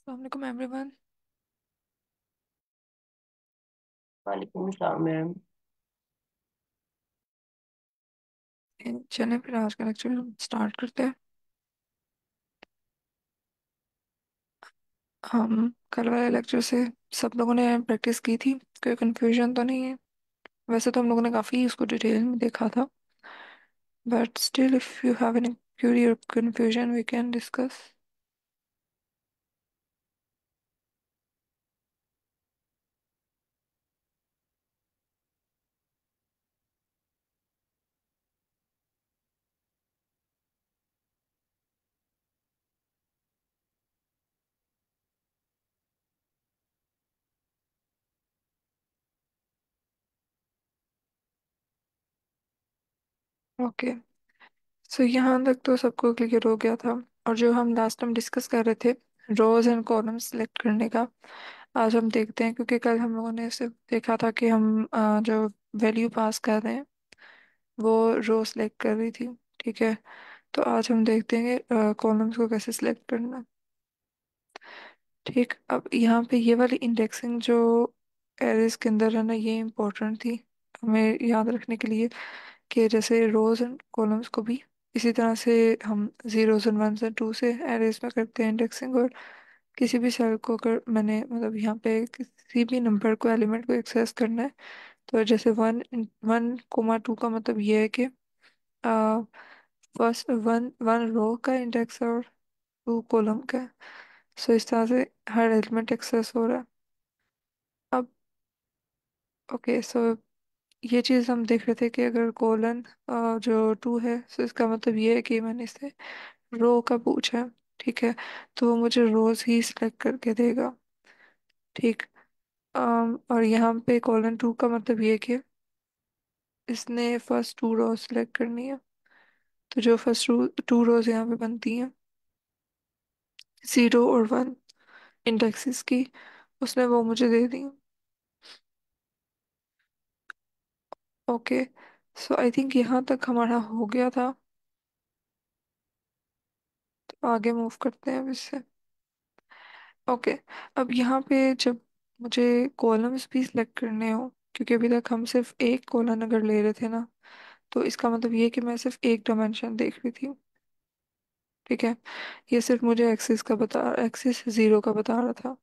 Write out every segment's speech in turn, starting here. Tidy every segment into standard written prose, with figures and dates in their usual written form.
अस्सलाम वालेकुम एवरीवन। वालेकुम सलाम मैम। चलें फिर आज का लेक्चर स्टार्ट करते हैं। हम कल वाले लेक्चर से सब लोगों ने प्रैक्टिस की थी, कोई कंफ्यूजन तो नहीं है। वैसे तो हम लोगों ने काफ़ी उसको डिटेल में देखा था, but still if you have any query or confusion we can discuss. Okay, so यहाँ तक तो सबको क्लियर हो गया था। और जो हम लास्ट टाइम डिस्कस कर रहे थे रोज एंड कॉलम सेलेक्ट करने का, आज हम देखते हैं। क्योंकि कल हम लोगों ने सिर्फ देखा था कि हम जो वैल्यू पास कर रहे हैं वो रो सेलेक्ट कर रही थी। ठीक है, तो आज हम देखते हैं कि कॉलम्स को कैसे सिलेक्ट करना है। ठीक, अब यहाँ पे ये वाली इंडेक्सिंग जो एरेज के अंदर है ना, ये इम्पोर्टेंट थी हमें याद रखने के लिए कि जैसे रोज एंड कॉलम्स को भी इसी तरह से हम zeros and ones and two से एरेज में करते हैं इंडेक्सिंग। और किसी भी सेल को अगर मैंने मतलब यहाँ पे किसी भी नंबर को एलिमेंट को एक्सेस करना है, तो जैसे वन वन कोमा टू का मतलब ये है कि फर्स्ट वन वन रो का इंडेक्स है और टू कॉलम का है। सो इस तरह से हर एलिमेंट एक्सेस हो रहा है। अब ओके, सो ये चीज़ हम देख रहे थे कि अगर कॉलन जो टू है, सो इसका मतलब ये है कि मैंने इससे रो का पूछा है। ठीक है, तो वो मुझे रोज ही सिलेक्ट करके देगा। ठीक, और यहाँ पे कॉलन टू का मतलब ये है कि इसने फर्स्ट टू रोज सिलेक्ट करनी है। तो जो फर्स्ट टू रोज यहाँ पे बनती हैं, जीरो और वन इंडेक्सेस की, उसने वो मुझे दे दी। ओके, सो आई थिंक यहाँ तक हमारा हो गया था। तो आगे मूव करते हैं अब इससे। ओके, अब यहाँ पे जब मुझे कॉलम्स भी सिलेक्ट करने हो, क्योंकि अभी तक हम सिर्फ एक कॉलम अगर ले रहे थे ना, तो इसका मतलब ये कि मैं सिर्फ एक डायमेंशन देख रही थी। ठीक है, ये सिर्फ मुझे एक्सिस जीरो का बता रहा था।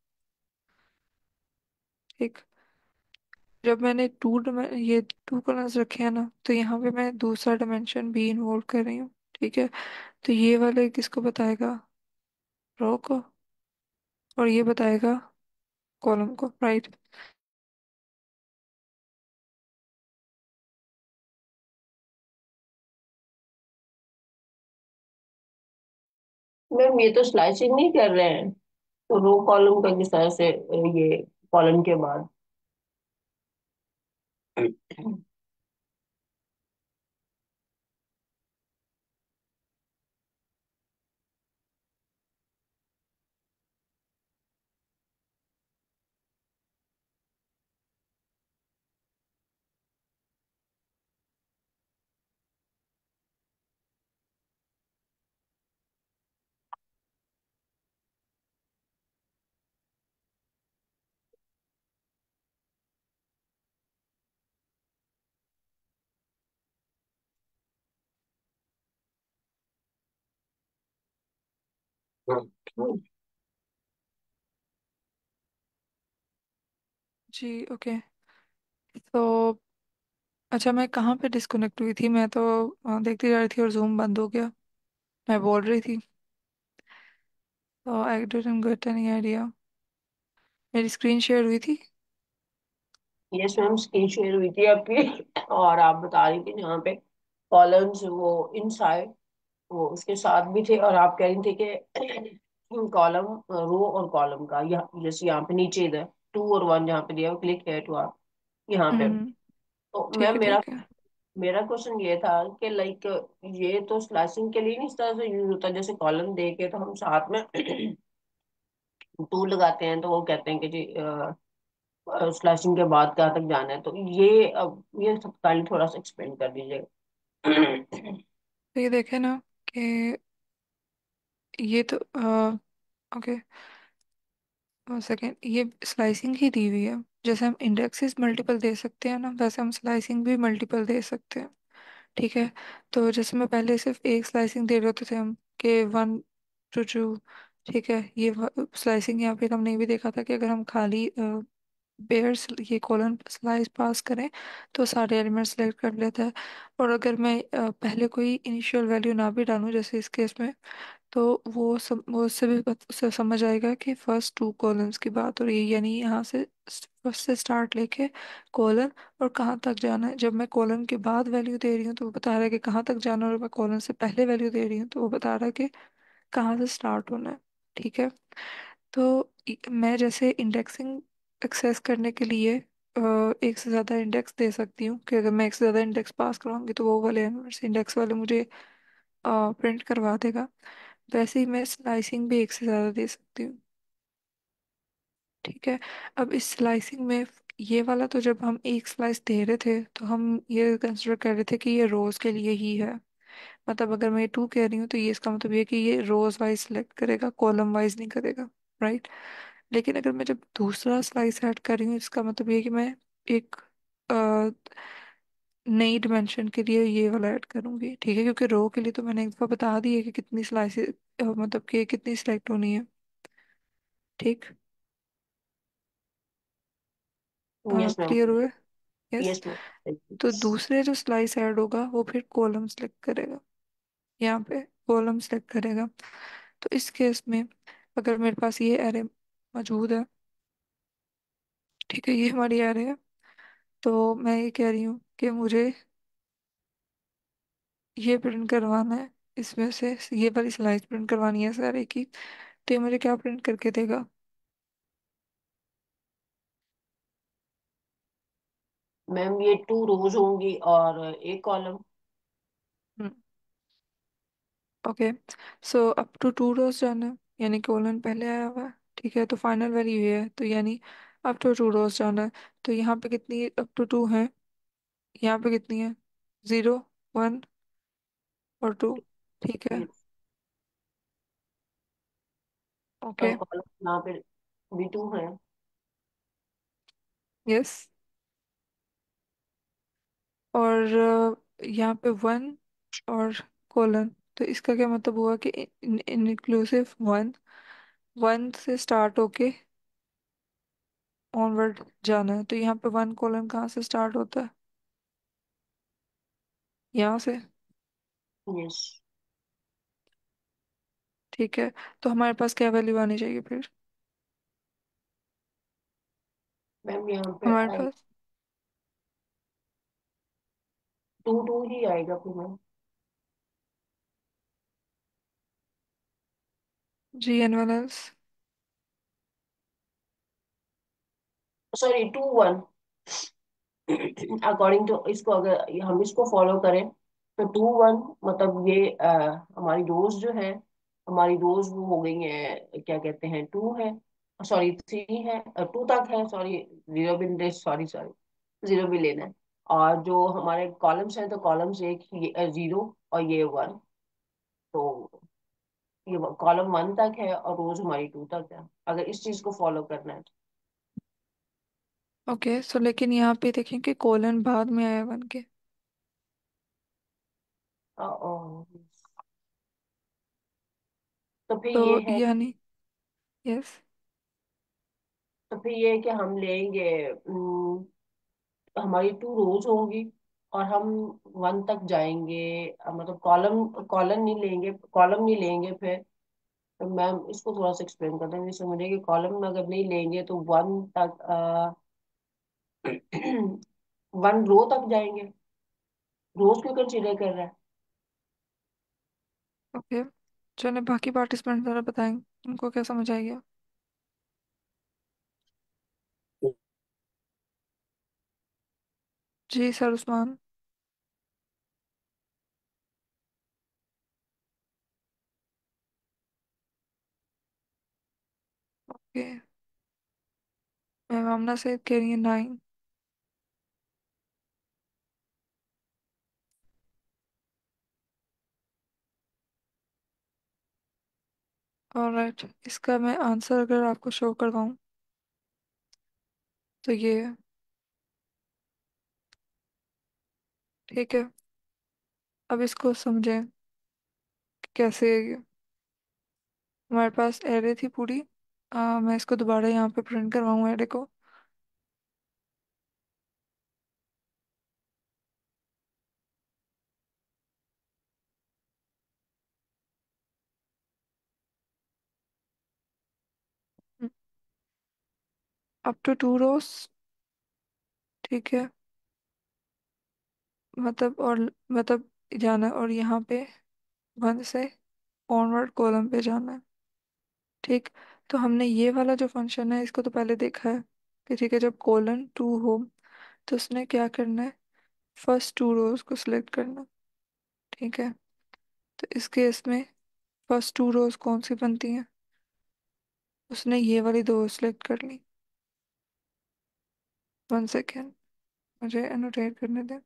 ठीक, जब मैंने ये टू कॉलम्स रखे हैं ना, तो यहाँ पे मैं दूसरा डायमेंशन भी इन्वॉल्व कर रही हूँ। ठीक है, तो ये वाले किसको बताएगा, रो को, और ये बताएगा कॉलम को, राइट। मैम ये तो स्लाइसिंग नहीं कर रहे हैं, तो रो कॉलम का किस तरह से ये कॉलम के बाद। जी ओके, तो अच्छा मैं कहाँ पे डिस्कनेक्ट हुई थी? मैं तो देखती जा रही थी और जूम बंद हो गया। मैं बोल रही थी, तो I didn't get any idea. मेरी स्क्रीन शेयर हुई थी। यस मैम, स्क्रीन शेयर हुई थी आपकी। और आप बता रही थी जहाँ पे कॉलम्स वो इनसाइड वो उसके साथ भी थे, और आप कह रही थी कि कॉलम रो और कॉलम का यहाँ जैसे यहाँ पे नीचे इधर टू और वन जहाँ पे दिया क्लिक है टू आप यहाँ पे। हम्म, तो ठीक मैम है मेरा ठीक है। मेरा क्वेश्चन ये था कि लाइक ये तो स्लैशिंग के लिए नहीं इस तरह से यूज होता, जैसे कॉलम दे के तो हम साथ में टू लगाते हैं, तो वो कहते हैं कि जी स्लैशिंग के बाद कहाँ तक जाना है, तो ये अब ये सब काइंड थोड़ा सा एक्सप्लेन कर दीजिएगा। तो ये देखे ना कि ये तो ओके, सेकेंड, ये स्लाइसिंग ही दी हुई है। जैसे हम इंडेक्सेस मल्टीपल दे सकते हैं ना, वैसे हम स्लाइसिंग भी मल्टीपल दे सकते हैं। ठीक है। तो जैसे मैं पहले सिर्फ एक स्लाइसिंग दे रहे होते थे हम, के 1 to 2। ठीक है, ये स्लाइसिंग यहाँ पे हमने ये भी देखा था कि अगर हम खाली पेयर्स ये कॉलन स्लाइस पास करें तो सारे एलिमेंट सेलेक्ट कर लेता है। और अगर मैं पहले कोई इनिशियल वैल्यू ना भी डालूं जैसे इस केस में, तो वो उससे भी उससे समझ आएगा कि फर्स्ट 2 कॉलम्स की बात हो रही है, यानी यहाँ से फर्स्ट से स्टार्ट लेके कॉलन और कहाँ तक जाना है। जब मैं कॉलन के बाद वैल्यू दे रही हूँ तो वो बता रहा है कि कहाँ तक जाना है, और मैं कॉलन से पहले वैल्यू दे रही हूँ तो वो बता रहा है कि कहाँ से स्टार्ट होना है। ठीक है। तो मैं जैसे इंडेक्सिंग एक्सेस करने के लिए एक से ज़्यादा इंडेक्स दे सकती हूँ, कि अगर मैं एक से ज़्यादा इंडेक्स पास कराऊंगी तो वो वाले इंडेक्स वाले मुझे प्रिंट करवा देगा। वैसे ही मैं स्लाइसिंग भी एक से ज़्यादा दे सकती हूँ। ठीक है। अब इस स्लाइसिंग में ये वाला तो जब हम एक स्लाइस दे रहे थे तो हम ये कंसिडर कर रहे थे कि ये रोज के लिए ही है। मतलब अगर मैं 2 कह रही हूँ तो ये इसका मतलब ये है कि ये रोज वाइज सिलेक्ट करेगा, कॉलम वाइज नहीं करेगा। राइट। लेकिन अगर मैं जब दूसरा स्लाइस ऐड कर रही हूँ इसका मतलब ये है कि मैं एक नई डिमेंशन के लिए ये वाला ऐड करूंगी। ठीक है, क्योंकि रो के लिए तो मैंने एक दफा बता दी है कि कितनी स्लाइसेस, मतलब कि कितनी सिलेक्ट होनी है। ठीक। Yes ma'am. क्लियर हुए? यस। Yes ma'am. तो दूसरे जो स्लाइस ऐड होगा वो फिर कॉलम सेलेक्ट करेगा, यहाँ पे कॉलम सेलेक्ट करेगा। तो इस केस में अगर मेरे पास ये एरे मौजूद है, ठीक है, ये हमारी एरे है, तो मैं ये कह रही हूँ कि मुझे ये प्रिंट करवाना है, इसमें से ये वाली स्लाइस प्रिंट करवानी है सारे की। तो ये मुझे क्या प्रिंट करके देगा? मैम ये 2 रोज होंगी और एक column. Okay. So up to 2 rows जाना है, यानी कॉलन पहले आया हुआ है। ठीक है, तो फाइनल वैल्यू ये है, तो यानी अप टू 2 रोज जाना है। तो यहाँ पे कितनी अप टू 2 है, यहाँ पे कितनी है? 0, 1 और 2। ठीक है। और ओके। कॉलम यहाँ पे भी 2 है। यस। और यहाँ पे 1 और कोलन। तो इसका क्या मतलब हुआ कि इंक्लूसिव 1 से स्टार्ट होके ऑनवर्ड जाना है। तो यहाँ पे 1 कोलन कहाँ से स्टार्ट होता है? यहाँ से। यस ठीक है। तो हमारे पास क्या वैल्यू आनी चाहिए फिर? मैम, यहाँ पे हमारे आई पास 2 2 ही आएगा फिर ma'am. GNLS। Sorry 2 1। According to इसको, अगर हम इसको फॉलो करें तो 2 1 मतलब ये हमारी रोज जो है, हमारी रोज वो हो गई है, क्या कहते हैं, 2 है, सॉरी 3 है, 2 तक है, सॉरी 0 भी, सॉरी सॉरी 0 भी लेना है। और जो हमारे कॉलम्स हैं तो कॉलम्स एक ये 0 और ये 1। तो ये कॉलम 1 तक है और रोज हमारी 2 तक है, अगर इस चीज को फॉलो करना है ओके। सो लेकिन यहाँ पे देखें कि कोलन बाद में आया 1 के। तो। तो फिर तो ये है यानी यस। तो फिर ये है कि हम लेंगे, हमारी 2 रोज होंगी और हम 1 तक जाएंगे। मतलब कॉलम नहीं लेंगे, कॉलम नहीं लेंगे फिर। तो मैम इसको थोड़ा सा एक्सप्लेन कर देंगे, समझे कि कॉलम में अगर नहीं लेंगे तो 1 तक 1 रो तक जाएंगे। रोज क्यों कंसीडर कर रहा है? ओके। चलो बाकी पार्टिसिपेंट जरा बताएंगे उनको क्या समझ आई गया। जी sir Usman. Okay. Ma'am Aamna से कह रही है 9। ऑलराइट, इसका मैं आंसर अगर आपको शो करवाऊँ तो ये है। ठीक है, अब इसको समझें कि कैसे हमारे पास एरे थी पूरी। मैं इसको दोबारा यहाँ पे प्रिंट करवाऊँ एरे को। Up to 2 rows. ठीक है, मतलब और मतलब जाना है, और यहाँ पे 1 से ऑनवर्ड कॉलम पे जाना है। ठीक, तो हमने ये वाला जो फंक्शन है इसको तो पहले देखा है कि ठीक है, जब कोलन 2 हो तो उसने क्या करना है, फर्स्ट 2 रोज को सिलेक्ट करना। ठीक है, तो इस केस में फर्स्ट 2 रोज कौन सी बनती हैं, उसने ये वाली दो सिलेक्ट कर ली। 1 सेकेंड, मुझे एनोटेट करने दें।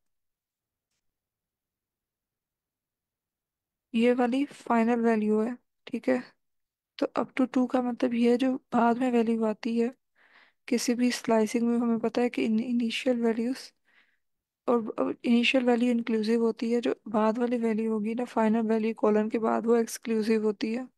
ये वाली फाइनल वैल्यू है। ठीक है, तो अप टू 2 का मतलब ये है जो बाद में वैल्यू आती है किसी भी स्लाइसिंग में। हमें पता है कि इनिशियल वैल्यूज और इनिशियल वैल्यू इंक्लूसिव होती है, जो बाद वाली वैल्यू होगी ना फाइनल वैल्यू कॉलन के बाद, वो एक्सक्लूसिव होती है।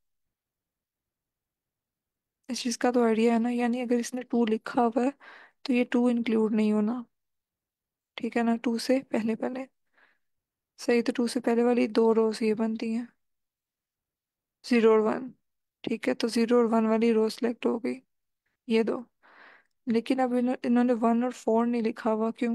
इस चीज़ का तो आइडिया है ना, यानी अगर इसने 2 लिखा हुआ है तो ये 2 इंक्लूड नहीं होना। ठीक है ना, 2 से पहले पहले। सही, तो 2 से पहले वाली 2 रोज ये बनती हैं, 0 और 1। ठीक है, तो 0 और 1 वाली रो सेलेक्ट हो गई, ये दो। लेकिन अब इन्होंने 1 और 4 नहीं लिखा हुआ, क्यों?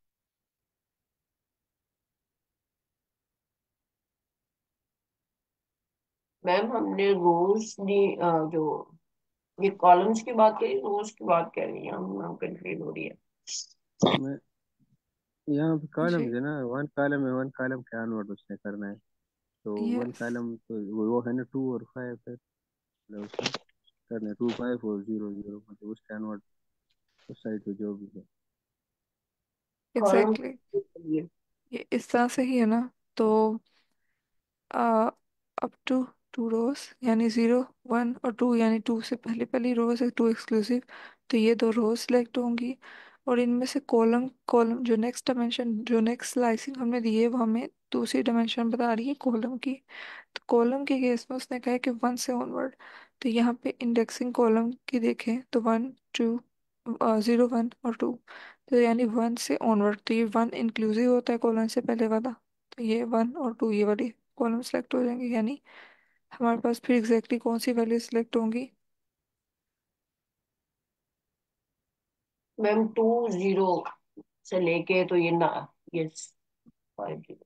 मैम हमने रोज जो ये कॉलम्स की बात करी, रोज की बात कर रही है हम कंफ्यूज हो रही है। मैं यहाँ पे कॉलम जी, है ना, वन कॉलम है, वन कॉलम के ऑनवर्ड उसने करना है। तो वन यस, कॉलम तो वो है ना, 2 और 5 है, मतलब उसमें करना है 2 5 और 0 0, मतलब उसके ऑनवर्ड उस साइड पे जो भी है। Column exactly. ये इस तरह से ही है ना। तो अप टू 2 रोज यानी 0 1 और 2, यानी 2 से पहले पहली रोज है 2 एक्सक्लूसिव, तो ये 2 रोज सेलेक्ट होंगी। और इनमें से कॉलम कॉलम जो नेक्स्ट डायमेंशन, जो नेक्स्ट स्लाइसिंग हमने दी है वो हमें दूसरी डायमेंशन बता रही है कॉलम की। तो कॉलम के केस में उसने कहा है कि 1 से ऑनवर्ड। तो यहाँ पे इंडेक्सिंग कॉलम की देखें तो 1 2, 0 1 और 2। तो यानी 1 से ऑनवर्ड, तो ये 1 इंक्लूसिव होता है कॉलन से पहले वाला। तो ये 1 और 2 ये वाली कॉलम सेलेक्ट हो जाएंगे, यानी हमारे पास फिर एग्जैक्टली कौन सी वैल्यू सेलेक्ट होंगी? मैम 2 0 से लेके तो ये ना, ये 5 0।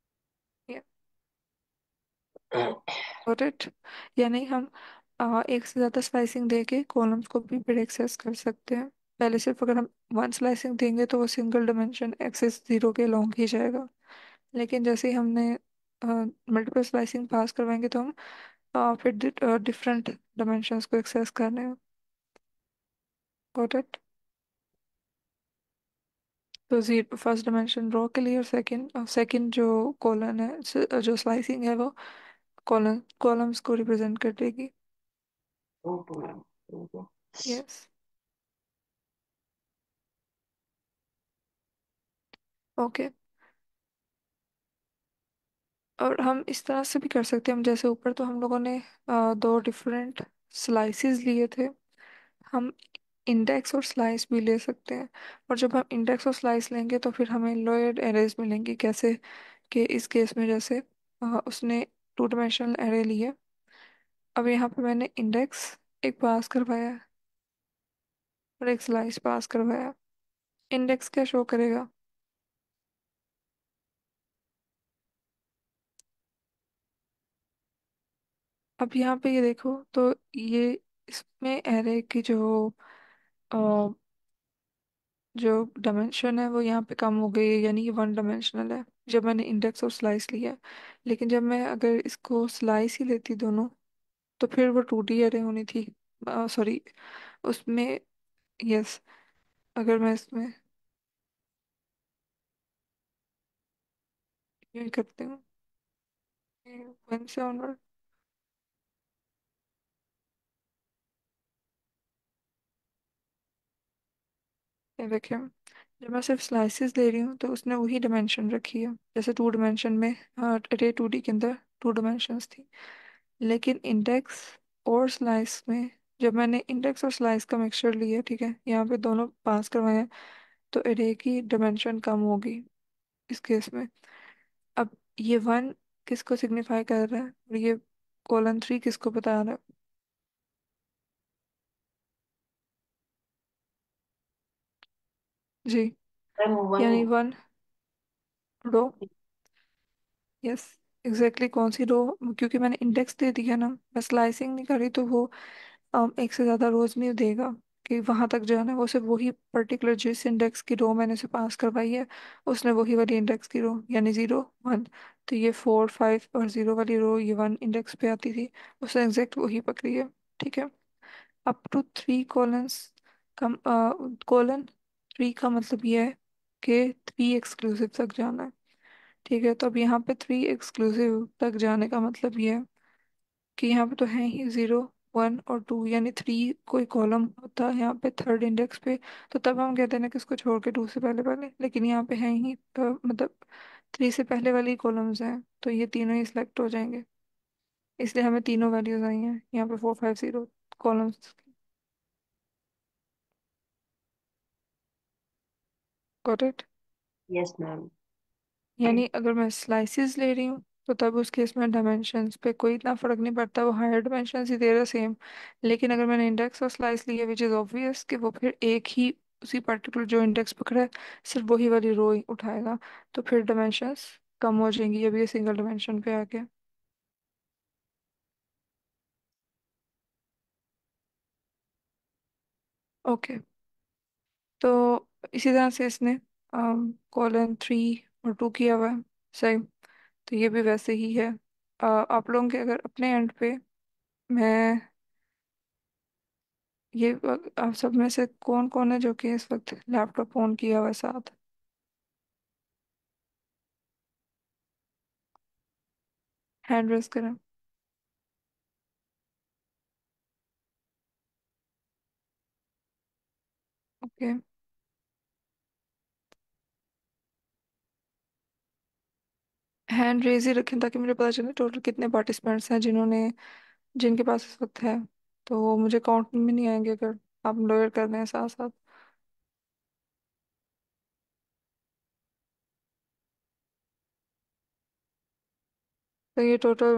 Got it. यानी हम एक से ज़्यादा स्लाइसिंग देके कॉलम्स को भी फिर एक्सेस कर सकते हैं। पहले सिर्फ अगर हम 1 स्लाइसिंग देंगे तो वो सिंगल डायमेंशन एक्सेस 0 के लॉन्ग ही जाएगा। लेकिन जैसे ही हमने मल्टीपल स्लाइसिंग पास करवाएंगे तो हम फिर डिफरेंट डायमेंशंस को एक्सेस करने हैं। Got it. तो जीरो फर्स्ट डायमेंशन रो के लिए, और सेकंड सेकंड जो कॉलन है, जो स्लाइसिंग है वो कॉलम्स को रिप्रेजेंट कर देगी। 2 2 मैम, 2 2। Yes, okay. और हम इस तरह से भी कर सकते हैं, हम जैसे ऊपर तो हम लोगों ने 2 डिफरेंट स्लाइसिस लिए थे, हम इंडेक्स और स्लाइस भी ले सकते हैं। और जब हम इंडेक्स और स्लाइस लेंगे तो फिर हमें लोअर एरेज मिलेंगी। कैसे? कि इस केस में जैसे उसने 2 डायमेंशनल एरे लिए। अब यहाँ पे मैंने इंडेक्स एक पास करवाया है और एक स्लाइस पास करवाया। इंडेक्स क्या शो करेगा? अब यहाँ पे ये देखो तो ये इसमें एरे की जो डायमेंशन है वो यहाँ पे कम हो गई है, यानी ये 1 डायमेंशनल है जब मैंने इंडेक्स और स्लाइस लिया। लेकिन जब मैं अगर इसको स्लाइस ही लेती दोनों, तो फिर वो 2D एरे होनी थी। सॉरी, उसमें, यस, अगर मैं इसमें ये करती हूँ 1 से ऑनवर्ड। देखिए, जब मैं सिर्फ स्लाइसिस ले रही हूँ तो उसने वही डायमेंशन रखी है, जैसे टू डायमेंशन में अरे 2D के अंदर टू डायमेंशंस थी। लेकिन इंडेक्स और स्लाइस में, जब मैंने इंडेक्स और स्लाइस का मिक्सचर लिया, ठीक है, यहाँ पे दोनों पास करवाए हैं, तो एरे की डायमेंशन कम होगी इस केस में। अब ये 1 किसको सिग्निफाई कर रहा है और ये :3 किसको बता रहा है? जी, मैम वन। यानी 1 रो। यस, एग्जैक्टली कौन सी रो? क्योंकि मैंने इंडेक्स दे दिया ना, मैं स्लाइसिंग नहीं करी तो वो एक से ज़्यादा रोज नहीं देगा कि वहां तक जाना है। वो सिर्फ वही पर्टिकुलर जिस इंडेक्स की रो मैंने उसे पास करवाई है, उसने वही वाली इंडेक्स की रो, यानी 0 1। तो ये 4 5 और 0 वाली रो ये 1 इंडेक्स पे आती थी, उसने एग्जैक्ट वही पकड़ी है। ठीक है, अप टू 3 कॉलन्स कम :3 का मतलब ये है कि 3 एक्सक्लूसिव तक जाना है। ठीक है, तो अब यहाँ पे 3 एक्सक्लूसिव तक जाने का मतलब ये है कि यहाँ पे तो है ही 0 1 और 2, यानी 3 कोई कॉलम होता है यहाँ पे थर्ड इंडेक्स पे, तो तब हम कहते हैं ना कि इसको छोड़ के 2 से पहले पहले, लेकिन यहाँ पे है ही तो मतलब 3 से पहले वाली कॉलम्स हैं, तो ये तीनों ही सिलेक्ट हो जाएंगे। इसलिए हमें तीनों वैल्यूज आई हैं यहाँ पे 4 5 0 columns. Got it? Yes ma'am. यानी अगर मैं स्लाइसिस ले रही हूँ तो तब उस केस में डायमेंशंस पे कोई इतना फर्क नहीं पड़ता, वो हायर डायमेंशंस ही दे रहा सेम। लेकिन अगर मैंने इंडेक्स और स्लाइस लिया, विच इज़ ऑब्वियस कि वो फिर एक ही उसी पर्टिकुलर जो इंडेक्स पकड़ा है सिर्फ वही वाली रो ही उठाएगा, तो फिर डायमेंशंस कम हो जाएंगी अभी ये सिंगल डायमेंशन पे आके। ओके, तो इसी तरह से इसने :3 और 2 किया हुआ है। सही, तो ये भी वैसे ही है। आप लोगों के अगर अपने एंड पे, मैं ये आप सब में से कौन कौन है जो कि इस वक्त लैपटॉप ऑन किया हुआ है साथ? हैंड रेस करें। ओके, हैंड रेज ही रखें ताकि मुझे पता चले टोटल कितने पार्टिसिपेंट्स हैं जिन्होंने, जिनके पास इस वक्त है, तो वो मुझे काउंट में नहीं आएंगे अगर आप लोअर कर रहे हैं साथ साथ। तो ये टोटल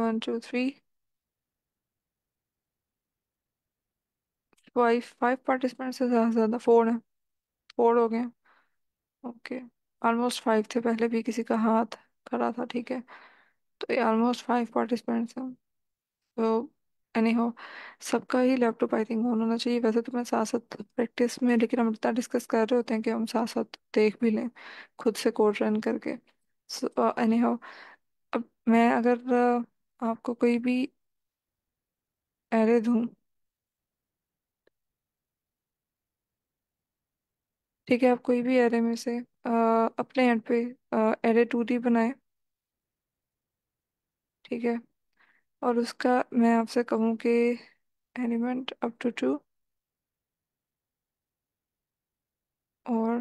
1 2 3 5 पार्टिसिपेंट्स से ज़्यादा 4 है, 4 हो गए। ओके, ऑलमोस्ट 5 थे, पहले भी किसी का हाथ खड़ा था। ठीक है, तो ये ऑलमोस्ट 5 पार्टिसिपेंट्स हैं। तो एनी हो, सबका ही लैपटॉप आई थिंक ऑन होना चाहिए। वैसे तो मैं साथ साथ प्रैक्टिस में, लेकिन हम इतना डिस्कस कर रहे होते हैं कि हम साथ साथ देख भी लें खुद से कोड रन करके। सो एनी हो, अब मैं अगर आपको कोई भी एरे दूं, ठीक है, आप कोई भी एरे में से अपने एंड पे एरे 2D बनाए, ठीक है, और उसका मैं आपसे कहूँ कि एलिमेंट अप टू 2 और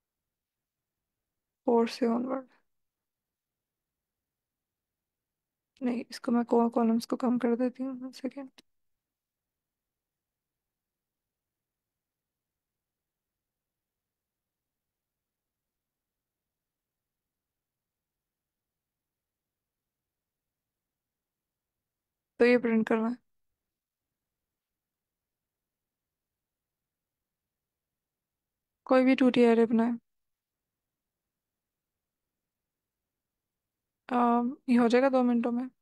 4 से ऑनवर्ड, नहीं इसको मैं कॉलम्स को कम कर देती हूँ, 1 सेकेंड। तो ये प्रिंट करना है, कोई भी 2D एरे बनाए। ये हो जाएगा 2 मिनटों में।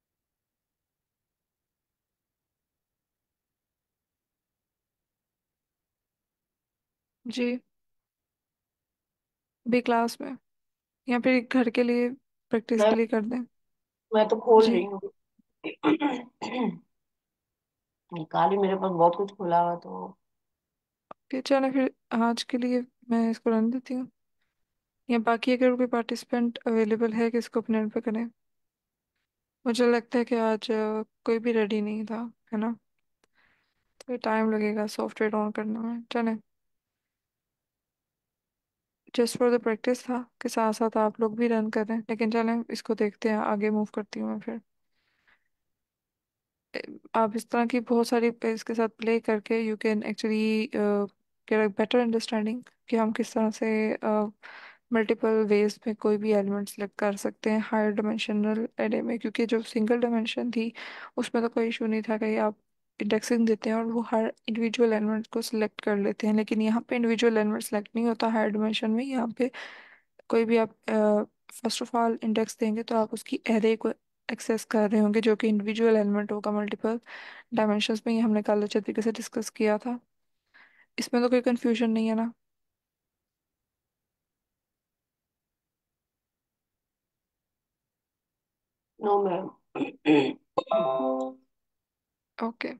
जी, भी क्लास में या फिर घर के लिए प्रैक्टिस मैम के लिए कर दें। मैं तो खोल जी, रही हूँ। निकाली मेरे पास बहुत कुछ खुला हुआ तो। ओके चलो फिर आज के लिए मैं इसको रन देती हूँ, या बाकी अगर कोई पार्टिसिपेंट अवेलेबल है कि इसको अपने एंड पे करें। मुझे लगता है कि आज कोई भी रेडी नहीं था, है ना, तो टाइम लगेगा सॉफ्टवेयर ऑन करने में। चले। जस्ट फॉर द प्रैक्टिस था कि साथ साथ आप लोग भी रन कर रहे हैं, लेकिन चलें इसको देखते हैं, आगे मूव करती हूँ मैं फिर। आप इस तरह की बहुत सारी इसके साथ प्ले करके you can actually get a better understanding कि हम किस तरह से मल्टीपल वेज में कोई भी एलिमेंट सेलेक्ट कर सकते हैं हायर डिमेंशनल एरे में, क्योंकि जो सिंगल डिमेंशन थी उसमें तो कोई इशू नहीं था कि आप इंडेक्सिंग देते हैं और वो हर इंडिविजुअल एलिमेंट को सिलेक्ट कर लेते हैं, लेकिन यहाँ पे इंडिविजुअल एलिमेंट सेलेक्ट नहीं होता हायर डिमेंशन में। यहाँ पे कोई भी आप फर्स्ट ऑफ ऑल इंडेक्स देंगे तो आप उसकी एरे को एक्सेस कर रहे होंगे जो कि इंडिविजुअल एलिमेंट होगा मल्टीपल डायमेंशंस में। ये हमने कल अच्छे तरीके से डिस्कस किया था, इसमें तो कोई कंफ्यूजन नहीं है ना? No ma'am. ओके,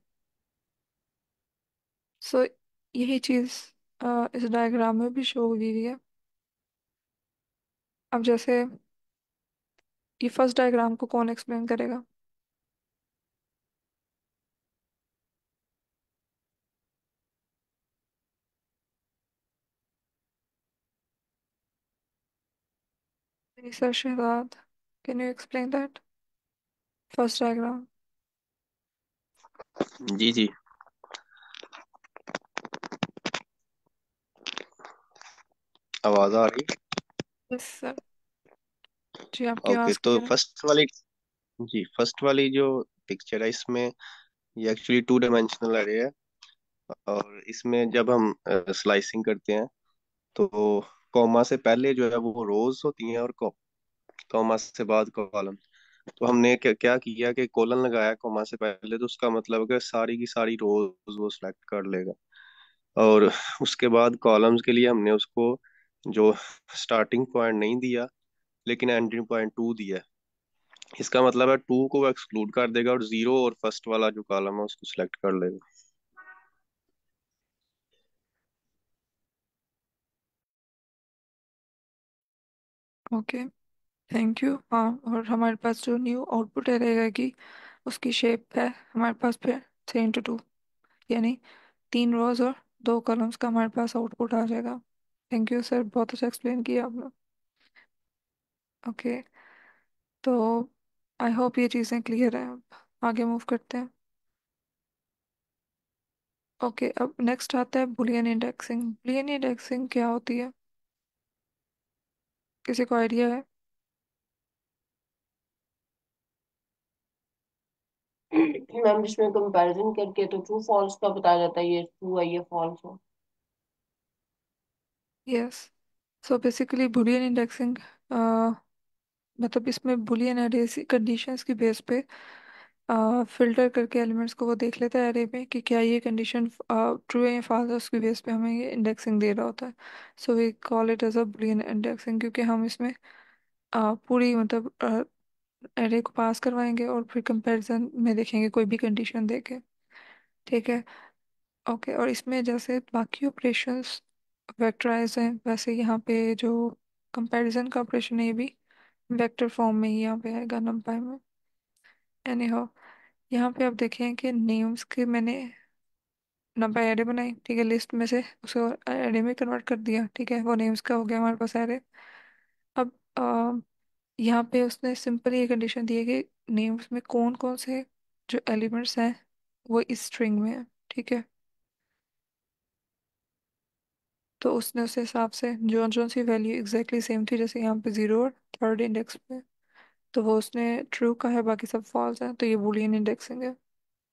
सो यही चीज़ इस डायग्राम में भी शो हुई हुई है। अब जैसे ये फर्स्ट डायग्राम को कौन एक्सप्लेन करेगा? Sir Shahzad, can you explain that first diagram? जी जी। आवाज आ रही? यस सर, जी आपकी ओके, आवाज़ तो क्लियर है। फर्स्ट वाली, जी फर्स्ट वाली जो पिक्चर है इसमें, ये एक्चुअली टू डायमेंशनल एरे है। और इसमें जब हम स्लाइसिंग करते हैं तो कॉमा से पहले जो है वो रोज होती हैं, और कॉमा से बाद कॉलम। तो हमने क्या किया कि कॉलन लगाया कॉमा से पहले, तो उसका मतलब है कि सारी की सारी रोज वो सिलेक्ट कर लेगा। और उसके बाद कॉलम्स के लिए हमने उसको जो स्टार्टिंग पॉइंट नहीं दिया, लेकिन एंडिंग पॉइंट टू दिया है। इसका मतलब है टू को वो एक्सक्लूड कर देगा और जीरो और फर्स्ट वाला जो कॉलम है उसको सिलेक्ट कर लेगा। Okay, thank you. हाँ, और हमारे पास जो न्यू आउटपुट है रहेगा कि उसकी शेप है हमारे पास फिर 3 into 2, यानी 3 रोज और 2 कॉलम्स का हमारे पास आउटपुट आ जाएगा। थैंक यू सर, बहुत अच्छा एक्सप्लेन किया आपने। ओके, तो आई होप ये चीज़ें क्लियर हैं। अब आगे मूव करते हैं। ओके, अब नेक्स्ट आता है बुलियन इंडेक्सिंग। बुलियन इंडेक्सिंग क्या होती है, किसी को आइडिया है? मैम जिसमें कंपैरिजन करके तो ट्रू फॉल्स का बताया जाता है, ये ट्रू है ये फॉल्स है। Yes, so basically boolean indexing मतलब इसमें बुलियन एरेज कंडीशंस की बेस पे फिल्टर करके एलिमेंट्स को वो देख लेता है एरे में कि क्या ये कंडीशन ट्रू है या फॉल्स है, उसकी बेस पे हमें ये इंडेक्सिंग दे रहा होता है। So we call it as a boolean indexing, क्योंकि हम इसमें पूरी मतलब एरे को पास करवाएंगे और फिर कंपैरिजन में देखेंगे कोई भी कंडीशन देके। ठीक है, ओके। और इसमें जैसे बाकी ऑपरेशंस वेक्टराइज हैं, वैसे यहाँ पे जो कंपैरिजन का ऑपरेशन है ये भी वेक्टर फॉर्म में ही यहाँ पे आएगा नंपाई में। एनी हाउ, यहाँ पे आप देखें कि नेम्स के मैंने नंपाई एरे बनाई, ठीक है, लिस्ट में से उसे एरे में कन्वर्ट कर दिया, ठीक है, वो नेम्स का हो गया हमारे पास एरे। अब यहाँ पे उसने सिंपल ये कंडीशन दी है कि नेम्स में कौन कौन से जो एलिमेंट्स हैं वो इस स्ट्रिंग में है, ठीक है। तो उसने उस हिसाब से जो जो सी वैल्यू एग्जैक्टली सेम थी, जैसे यहाँ पे 0 और थर्ड इंडेक्स पे, तो वो उसने ट्रू का है, बाकी सब फॉल्स है, तो ये बूलियन इंडेक्सिंग है।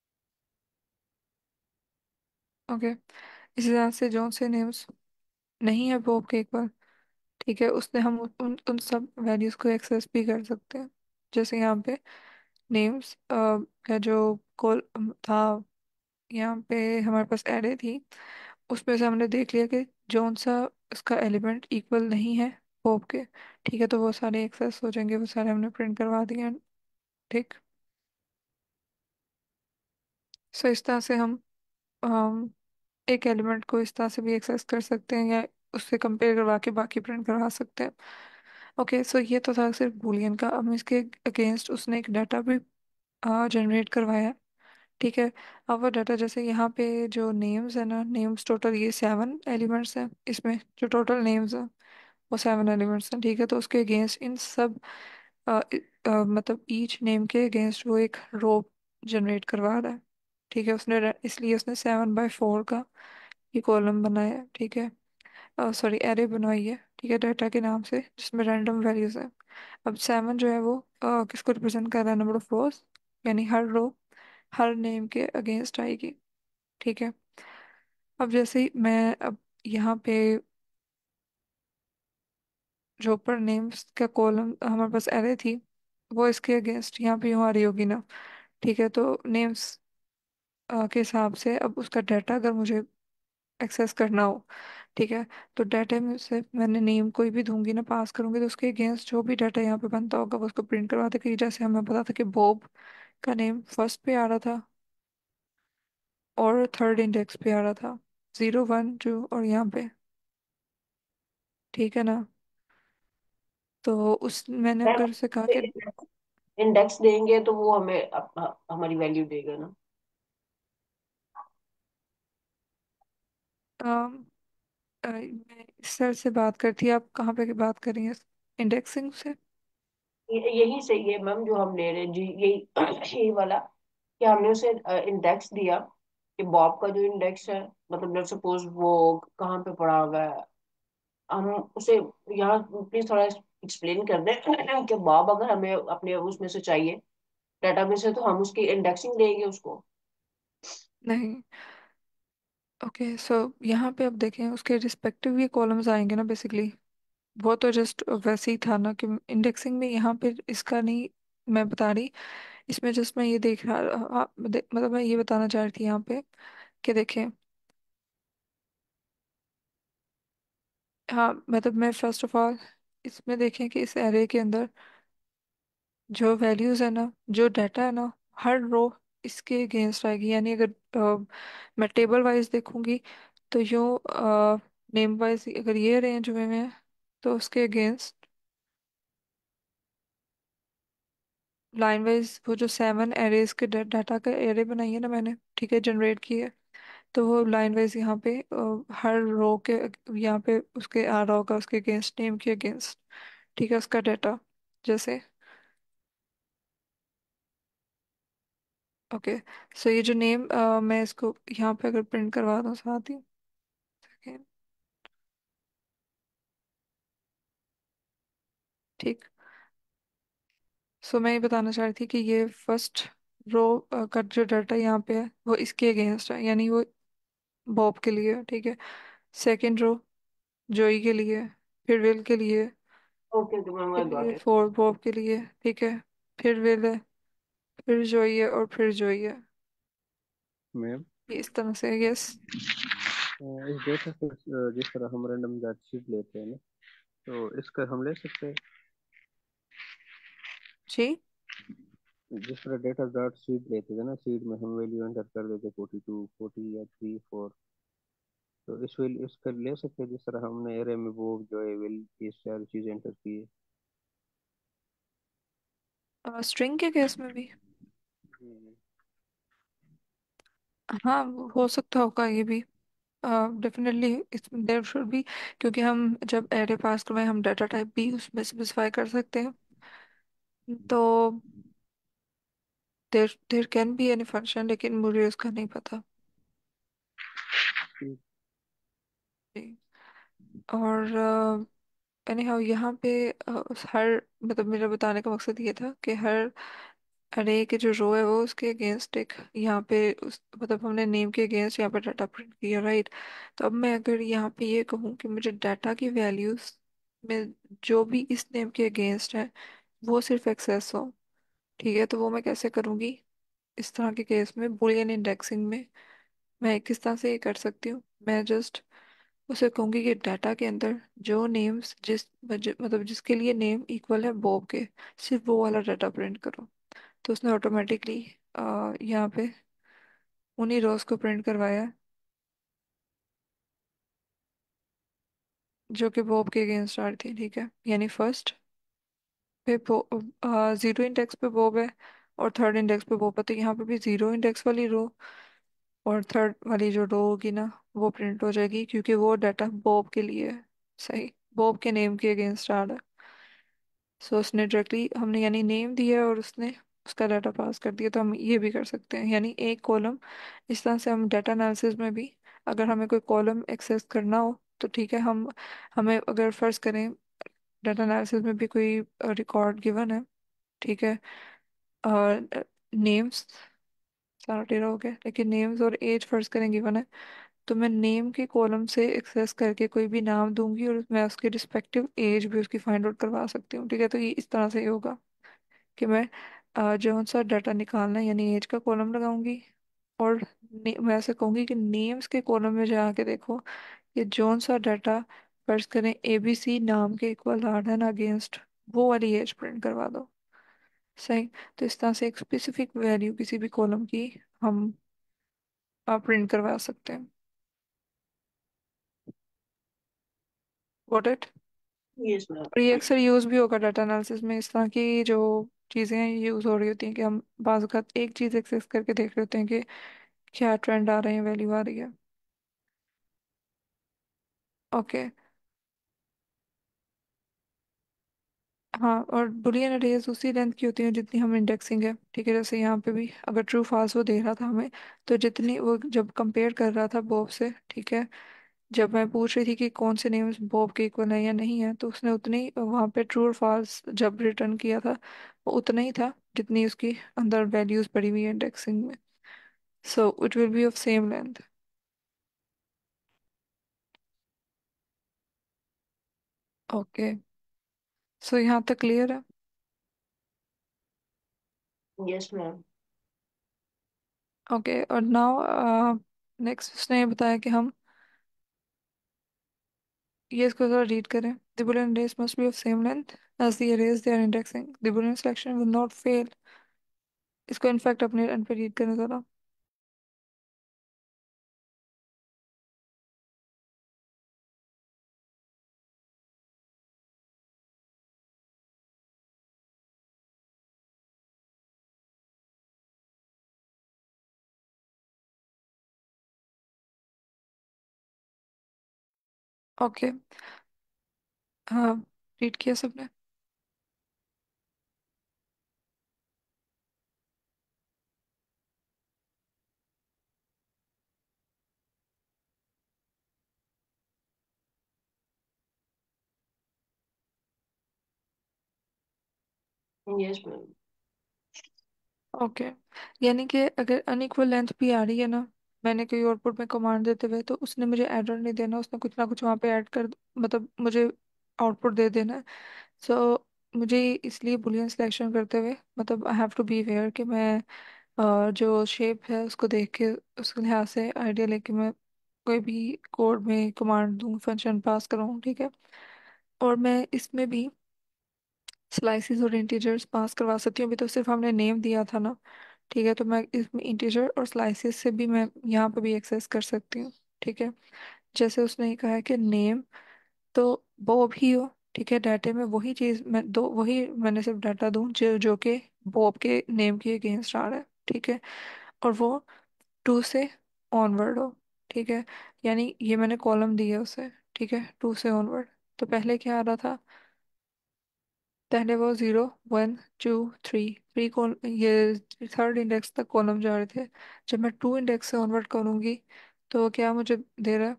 ओके, इसी तरह से जो से नेम्स नहीं है वो के एक बार, ठीक है, उसने हम उन सब वैल्यूज को एक्सेस भी कर सकते हैं। जैसे यहाँ पे नेम्स का जो कॉल था, यहाँ पे हमारे पास एरे थी, उसमें से हमने देख लिया कि जौन सा इसका एलिमेंट इक्वल नहीं है होप के, ठीक है, तो वो सारे एक्सेस हो जाएंगे, वो सारे हमने प्रिंट करवा दिए हैं, ठीक। सो इस तरह से हम एक एलिमेंट को इस तरह से भी एक्सेस कर सकते हैं या उससे कंपेयर करवा के बाकी प्रिंट करवा सकते हैं। ओके, सो ये तो था सिर्फ बूलियन का। अब इसके अगेंस्ट उसने एक डाटा भी जनरेट करवाया है, ठीक है। अब वो डाटा जैसे यहाँ पे जो नेम्स है ना, नेम्स टोटल ये 7 एलिमेंट्स हैं इसमें, जो टोटल नेम्स हैं वो 7 एलिमेंट्स हैं, ठीक है। तो उसके अगेंस्ट इन सब मतलब ईच नेम के अगेंस्ट वो एक रो जनरेट करवा रहा है, ठीक है। इसलिए उसने 7/4 का ये कॉलम बनाया है, ठीक है। सॉरी, एरे बनवाई है, ठीक है, डाटा के नाम से, जिसमें रैंडम वैल्यूज है। अब 7 जो है वो किसको रिप्रेजेंट कर रहा है? नंबर ऑफ रोज, यानी हर रो हर नेम के अगेंस्ट आएगी, ठीक है। अब जैसे ही मैं अब यहाँ पे जो ऊपर नेम्स का कॉलम हमारे पास एरे थी, वो इसके अगेंस्ट यहाँ पे यूँ आ रही होगी ना, ठीक है। तो नेम्स के हिसाब से अब उसका डाटा अगर मुझे एक्सेस करना हो, ठीक है, तो डाटा में से मैंने नेम कोई भी दूंगी ना, पास करूंगी, तो उसके अगेंस्ट जो भी डाटा यहाँ पे बनता होगा वो उसको प्रिंट करवा देगी। जैसे हमें पता था कि बॉब का नेम फर्स्ट पे आ रहा था और थर्ड इंडेक्स पे आ रहा था, 0 1 2 और यहाँ पे, ठीक है ना। तो उस मैंने मैम, अगर से कहा कि इंडेक्स देंगे तो वो हमें हमारी वैल्यू देगा ना? मैं इस सर से बात करती, आप कहाँ पे की बात कर रही हैं? इंडेक्सिंग से? यही सही है मैम जो हम ले रहे हैं जी, यही यही वाला, कि हमने उसे इंडेक्स दिया कि बॉब का जो इंडेक्स है, मतलब लेट्स सपोज वो कहाँ पे पड़ा हुआ है, हम उसे यहाँ प्लीज थोड़ा एक्सप्लेन कर दें कि बॉब अगर हमें अपने उसमें से चाहिए, डेटाबेस से, तो हम उसकी इंडेक्सिंग देंगे उसको। नहीं। ओके, सो यहाँ पे अब देखें उसके रिस्पेक्टिव ये कॉलम्स आएंगे ना बेसिकली। वो तो जस्ट वैसे ही था ना कि इंडेक्सिंग में यहाँ पे इसका नहीं मैं बता रही, इसमें जस्ट मैं ये देख रहा मतलब मैं ये बताना चाह रही थी यहाँ पे कि देखें, हाँ मतलब मैं फर्स्ट ऑफ ऑल इसमें देखें कि इस एरे के अंदर जो वैल्यूज है ना, जो डाटा है ना, हर रो इसके अगेंस्ट आएगी। यानी अगर मैं टेबल वाइज देखूंगी तो यूँ नेम वाइज अगर ये अरेंज हुए हुए हैं तो उसके अगेंस्ट लाइन वाइज वो जो 7 एरेज के डाटा का एरे बनाई है ना मैंने, ठीक है, जनरेट की है, तो वो लाइन वाइज यहाँ पे हर रो के यहाँ पे उसके आ रहा होगा उसके अगेंस्ट, नेम के अगेंस्ट, ठीक है, उसका डाटा। जैसे ओके, सो ये जो नेम मैं इसको यहाँ पे अगर प्रिंट करवा दूँ साथ ही, second, ठीक। सो मैं ये बताना चाह रही थी कि ये फर्स्ट रो का जो डाटा यहाँ पे है वो इसके अगेंस्ट है, यानी वो बॉब के लिए है, ठीक है। सेकेंड रो जोई के लिए, फिर विल के लिए, ओके ओके मैम, आई फिर गॉट ये इट। फोर बॉब के लिए, ठीक है, फिर विल है, फिर जोई है और फिर जोई है। मैम, ये इस तरह से, यस। इस डेटा से जिस तरह हम रैंडम डाटा शीट लेते हैं ना, तो इसका हम ले सकते हैं। जी। जिस तरह डेटा डाटा शीट लेते थे ना, शीट में हम वैल्यू एंटर कर देते 42 40 या 3 4, तो इस वैल्यू इसका ले सकते हैं जिस तरह हमने एरे में वो जो है वैल्यू ये सारी चीज एंटर की है। स्ट्रिंग के केस में भी हम्म। हाँ हो सकता होगा ये भी, डेफिनेटली इसमें देयर शुड बी, क्योंकि हम जब एरे पास करवाएं हम डाटा टाइप भी उसमें स्पेसिफाई कर सकते हैं। तो there there can be any function, लेकिन मुझे उसका नहीं पता जी। और एनी हाउ यहाँ पे उस हर मतलब मेरा बताने का मकसद ये था कि हर अरे के जो रो है वो उसके अगेंस्ट एक यहाँ पे उस मतलब हमने नेम के अगेंस्ट यहाँ पे डाटा प्रिंट किया, राइट। तो अब मैं अगर यहाँ पे ये कहूँ कि मुझे डाटा की वैल्यूज में जो भी इस नेम के अगेंस्ट है वो सिर्फ एक्सेस हो, ठीक है, तो वो मैं कैसे करूँगी? इस तरह के केस में बुलियन इंडेक्सिंग में मैं किस तरह से ये कर सकती हूँ? मैं जस्ट उसे कहूंगी कि डाटा के अंदर जो नेम्स मतलब जिसके लिए नेम इक्वल है बॉब के, सिर्फ वो वाला डाटा प्रिंट करो। तो उसने ऑटोमेटिकली यहाँ पे उन्हीं रोज को प्रिंट करवाया है जो कि बॉब के अगेंस्ट आ रही थी, ठीक है। यानी फर्स्ट पे 0 इंडेक्स पे बॉब है और थर्ड इंडेक्स पे बॉब है, तो यहाँ पे भी 0 इंडेक्स वाली रो और थर्ड वाली जो रो होगी ना वो प्रिंट हो जाएगी, क्योंकि वो डाटा बॉब के लिए है, सही। बॉब के नेम के अगेंस्ट आ रहा है। सो उसने डायरेक्टली, हमने यानी नेम दिया और उसने उसका डाटा पास कर दिया, तो हम ये भी कर सकते हैं, यानी एक कॉलम। इस तरह से हम डाटा एनालिसिस में भी, अगर हमें कोई कॉलम एक्सेस करना हो तो ठीक है, हम हमें अगर फर्ज करें डाटा एनालिसिस में भी कोई रिकॉर्ड गिवन है, ठीक है, और नेम्स, सारा डेटा हो गया, लेकिन नेम्स और एज फर्ज करें गिवन है, तो मैं नेम के कॉलम से एक्सेस करके कोई भी नाम दूंगी और मैं उसकी रिस्पेक्टिव एज भी उसकी फाइंड आउट करवा सकती हूँ, ठीक है। तो ये इस तरह से ही होगा कि मैं जो सा डाटा निकालना है यानी एज का कॉलम लगाऊंगी, और मैं ऐसे कहूंगी कि नेम्स के कॉलम में जाके देखो कि जौन सा डाटा फर्ज करें एबीसी नाम के इक्वल आ रहा है ना अगेंस्ट, वो वाली एज प्रिंट करवा दो। सही। तो इस तरह से एक स्पेसिफिक वैल्यू किसी भी कॉलम की हम प्रिंट करवा सकते हैं। Got it. Yes ma'am. और ये अक्सर यूज भी होगा डाटा एनालिसिस में, इस तरह की जो चीज़ें हैं यूज हो रही होती हैं कि हम बाज़ अवत एक चीज़ एक्सेस करके देख रहे होते हैं कि क्या ट्रेंड आ रहे हैं, वैल्यू आ रही है। ओके। हाँ, और बुलियन अरेज उसी लेंथ की होती है जितनी हम इंडेक्सिंग है, ठीक है। जैसे यहाँ पे भी अगर ट्रू फाल्स वो दे रहा था हमें, तो जितनी वो जब कंपेयर कर रहा था बॉब से, ठीक है, जब मैं पूछ रही थी कि कौन से नेम्स बॉब के इक्वल है या नहीं है, तो उसने उतने ही वहाँ पे ट्रू और फॉल्स जब रिटर्न किया था, वो उतना ही था जितनी उसकी अंदर वैल्यूज पड़ी हुई है इंडेक्सिंग में। So it will be of same length. Okay. So यहाँ तक क्लियर है। Yes ma'am. ओके, और नाउ नेक्स्ट उसने ये बताया कि हम ये इसको जरा रीड करें। The Boolean arrays must be of same length as the arrays they are indexing. The Boolean selection will not fail. इसको इनफैक्ट अपने एंड पे रीड करें जरा। ओके। हाँ, रीड किया सबने। Yes ma'am. ओके, यानी कि अगर अनइक्वल लेंथ भी आ रही है ना, मैंने कोई आउटपुट में कमांड देते हुए, तो उसने मुझे एरर नहीं देना, उसने कुछ ना कुछ वहाँ पे ऐड कर, मतलब मुझे आउटपुट दे देना है। सो मुझे इसलिए बुलियन सिलेक्शन करते हुए, मतलब I have to be aware कि मैं जो शेप है उसको देख के उसके लिहाज से आइडिया लेके मैं कोई भी कोड में कमांड दूँ, फंक्शन पास करूँ, ठीक है। और मैं इसमें भी स्लाइसिस और इंटीजर्स पास करवा सकती हूँ। अभी तो सिर्फ हमने नेम दिया था ना, ठीक है, तो मैं इसमें इंटीजर और स्लाइसिस से भी मैं यहाँ पे भी एक्सेस कर सकती हूँ, ठीक है। जैसे उसने ये कहा है कि नेम तो बॉब ही हो, ठीक है, डाटे में वही चीज़ मैं दो, वही मैंने सिर्फ डाटा दूँ जो जो कि बॉब के नेम के अगेंस्ट आ रहा है, ठीक है, और वो टू से ऑनवर्ड हो, ठीक है। यानी ये मैंने कॉलम दिया उसे, ठीक है, टू से ऑनवर्ड। तो पहले क्या आ रहा था, पहले वो 0 1 2 3, थ्री कॉल ये थर्ड इंडेक्स तक कॉलम जा रहे थे। जब मैं टू इंडेक्स से ऑनवर्ड करूंगी तो वो क्या मुझे दे रहा है,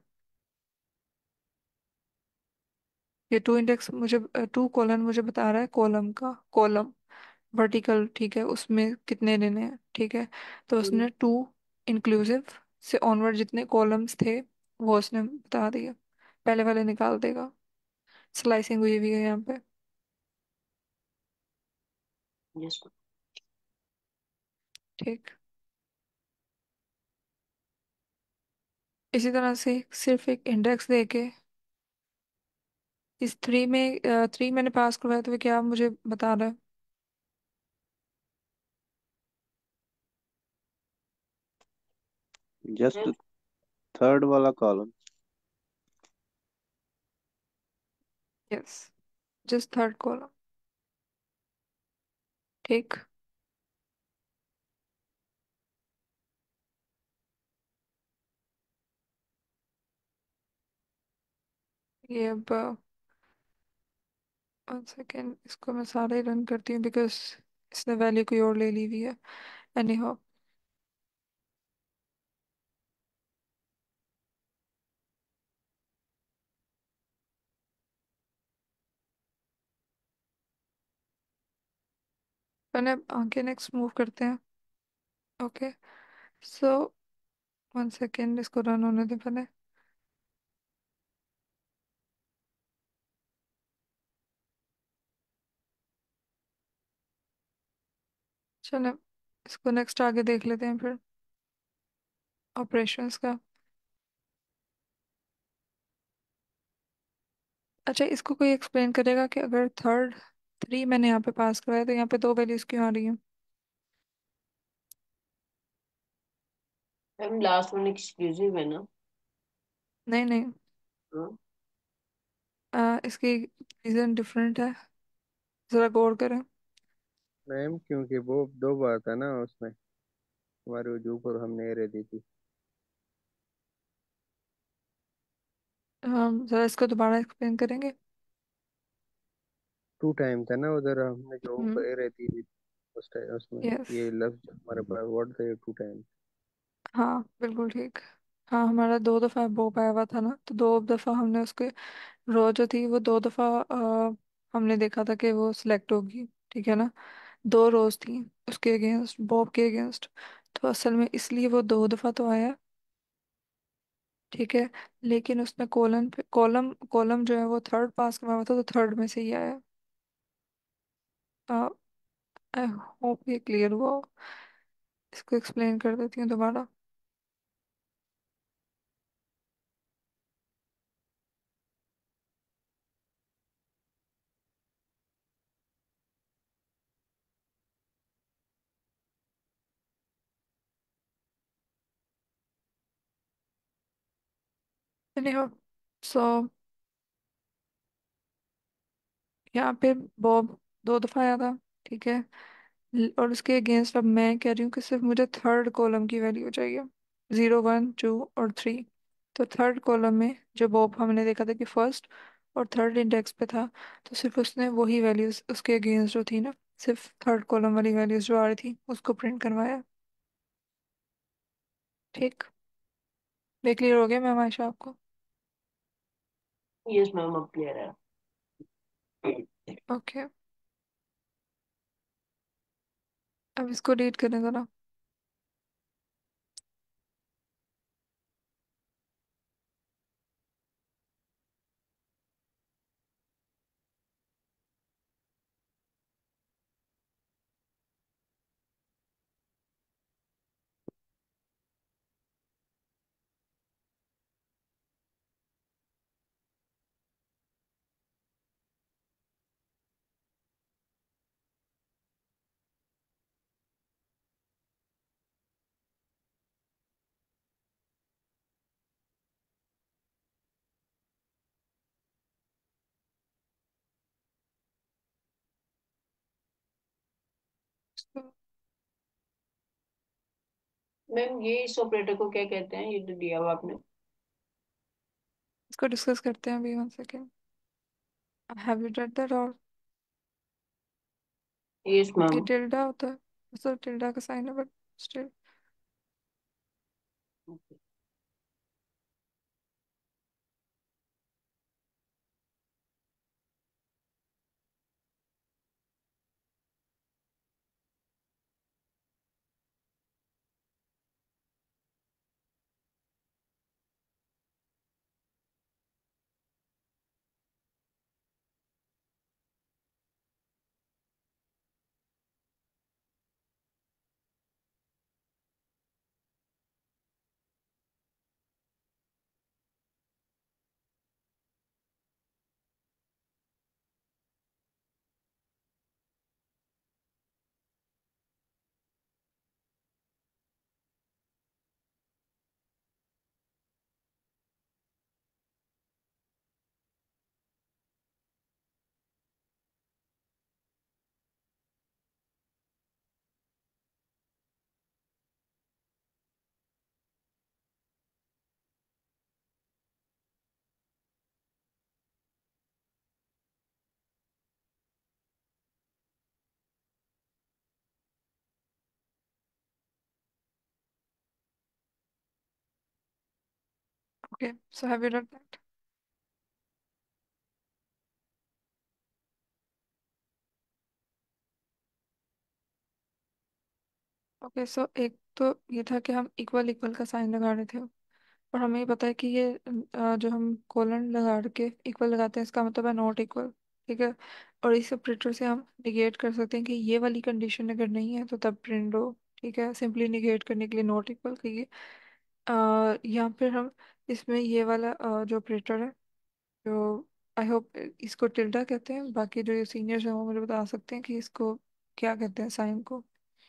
ये टू इंडेक्स मुझे, टू कॉलन मुझे बता रहा है कॉलम का, कॉलम वर्टिकल, ठीक है, उसमें कितने लेने हैं, ठीक है। तो उसने टू इंक्लूसिव से ऑनवर्ड जितने कॉलम्स थे वो उसने बता दिया, पहले वाले निकाल देगा। स्लाइसिंग हुई हुई है यहाँ पे, यस ठीक। इसी तरह से सिर्फ एक इंडेक्स देके इस थ्री में, थ्री मैंने पास करवाया तो वो क्या मुझे बता रहा है। Just ma'am. थर्ड वाला column. Yes, just third column, ठीक। ये अब वन सेकेंड, इसको मैं सारा ही रन करती हूँ बिकॉज इसने वैल्यू कोई और ले ली हुई है। एनी हाउ, मैंने आगे नेक्स्ट मूव करते हैं। ओके, सो वन सेकेंड, इसको रन होने दे पहले। चलो, इसको नेक्स्ट आगे देख लेते हैं फिर, ऑपरेशंस का। अच्छा, इसको कोई एक्सप्लेन करेगा कि अगर थर्ड थ्री मैंने यहाँ पे पास कराया तो यहाँ पे दो वैल्यूज क्यों आ रही हैं? मैम लास्ट वन एक्सक्लूसिव है ना। नहीं नहीं, हाँ। इसकी रीज़न डिफरेंट है, ज़रा गौर करें। मैम क्योंकि वो दो बार था ना उसमें, हमारे वजूद पर हमने एरे दी थी। ज़रा इसको दोबारा एक्सप्लेन करेंगे। टू टाइम था ना उधर, हमने जो हम्म। ऊपर एरे दी थी उस टाइम उसमें। यस। ये लफ्ज हमारे पास वर्ड था, ये टू टाइम। हाँ बिल्कुल ठीक। हाँ, हमारा दो दफ़ा बॉब आया हुआ था ना, तो दो दफ़ा हमने उसके रो जो थी वो दो दफ़ा हमने देखा था कि वो सिलेक्ट होगी। ठीक है ना, दो रोज थी उसके अगेंस्ट, बॉब के अगेंस्ट। तो असल में इसलिए वो दो दफ़ा तो आया। ठीक है, लेकिन उसने कॉलम पे कॉलम कॉलम जो है वो थर्ड पास करवाया हुआ था, तो थर्ड में से ही आया। आई होप ये क्लियर हुआ हो। इसको एक्सप्लेन कर देती हूँ दोबारा। anyhow, सो यहाँ पे बॉब दो दफ़ा आया था। ठीक है, और उसके अगेंस्ट अब मैं कह रही हूँ कि सिर्फ मुझे थर्ड कॉलम की वैल्यू चाहिए, 0 1 2 और 3। तो थर्ड कॉलम में जो बॉब हमने देखा था कि फर्स्ट और थर्ड इंडेक्स पे था, तो सिर्फ उसने वही वैल्यूज उसके अगेंस्ट जो थी ना, सिर्फ थर्ड कॉलम वाली वैल्यूज जो आ रही थी उसको प्रिंट करवाया। ठीक, ये क्लियर हो गया मैम आयशा आपको? यस मैम, अब क्लियर है। ओके, अब इसको रीड करें ज़रा। मैम ये इस ऑपरेटर को क्या कहते हैं, ये जो दिया हुआ आपने। इसको डिस्कस करते हैं अभी, 1 second. Have you read that? और यस ये मैम। टिल्डा होता है, मतलब टिल्डा का साइन है, but still. Okay, so have you done that? Okay, so एक तो ये था कि हम इक्वल इक्वल का साइन लगा रहे थे, और हमें ये पता है कि ये जो हम कोलन लगा के इक्वल लगाते हैं इसका मतलब है नॉट इक्वल। ठीक है, और इस ऑपरेटर से हम निगेट कर सकते हैं कि ये वाली कंडीशन अगर नहीं है तो तब प्रिंट हो। ठीक है, सिंपली निगेट करने के लिए नॉट इक्वल कहिए। यहाँ पर हम इसमें ये वाला जो ऑपरेटर है, जो आई होप इसको टिल्डा कहते हैं, बाकी जो सीनियर्स हैं वो मुझे बता सकते हैं कि इसको क्या कहते हैं साइन को।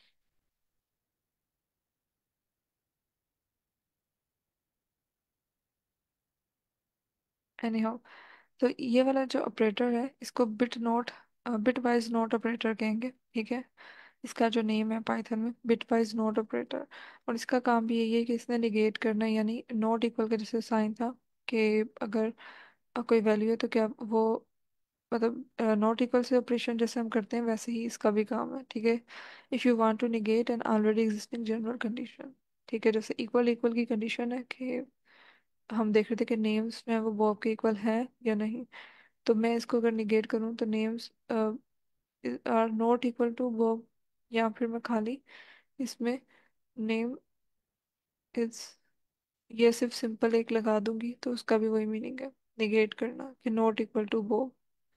एनी हाउ, तो ये वाला जो ऑपरेटर है इसको बिट वाइज नोट ऑपरेटर कहेंगे। ठीक है, इसका जो नेम है पाइथन में बिट वाइज नोट ऑपरेटर, और इसका काम भी यही है कि इसने निगेट करना है, यानी नॉट इक्वल का जैसे साइन था कि अगर कोई वैल्यू है तो क्या वो, मतलब नॉट इक्वल से ऑपरेशन जैसे हम करते हैं वैसे ही इसका भी काम है। ठीक है, if you want to negate an already existing general condition. ठीक है, जैसे इक्वल इक्वल की कंडीशन है कि हम देख रहे थे कि नेम्स में वो बॉब के इक्वल है या नहीं, तो मैं इसको अगर निगेट करूँ तो names are not equal to verb, या फिर मैं खाली इसमें नेम इज, ये सिर्फ सिंपल एक लगा दूंगी तो उसका भी वही मीनिंग है, निगेट करना कि not equal to verb.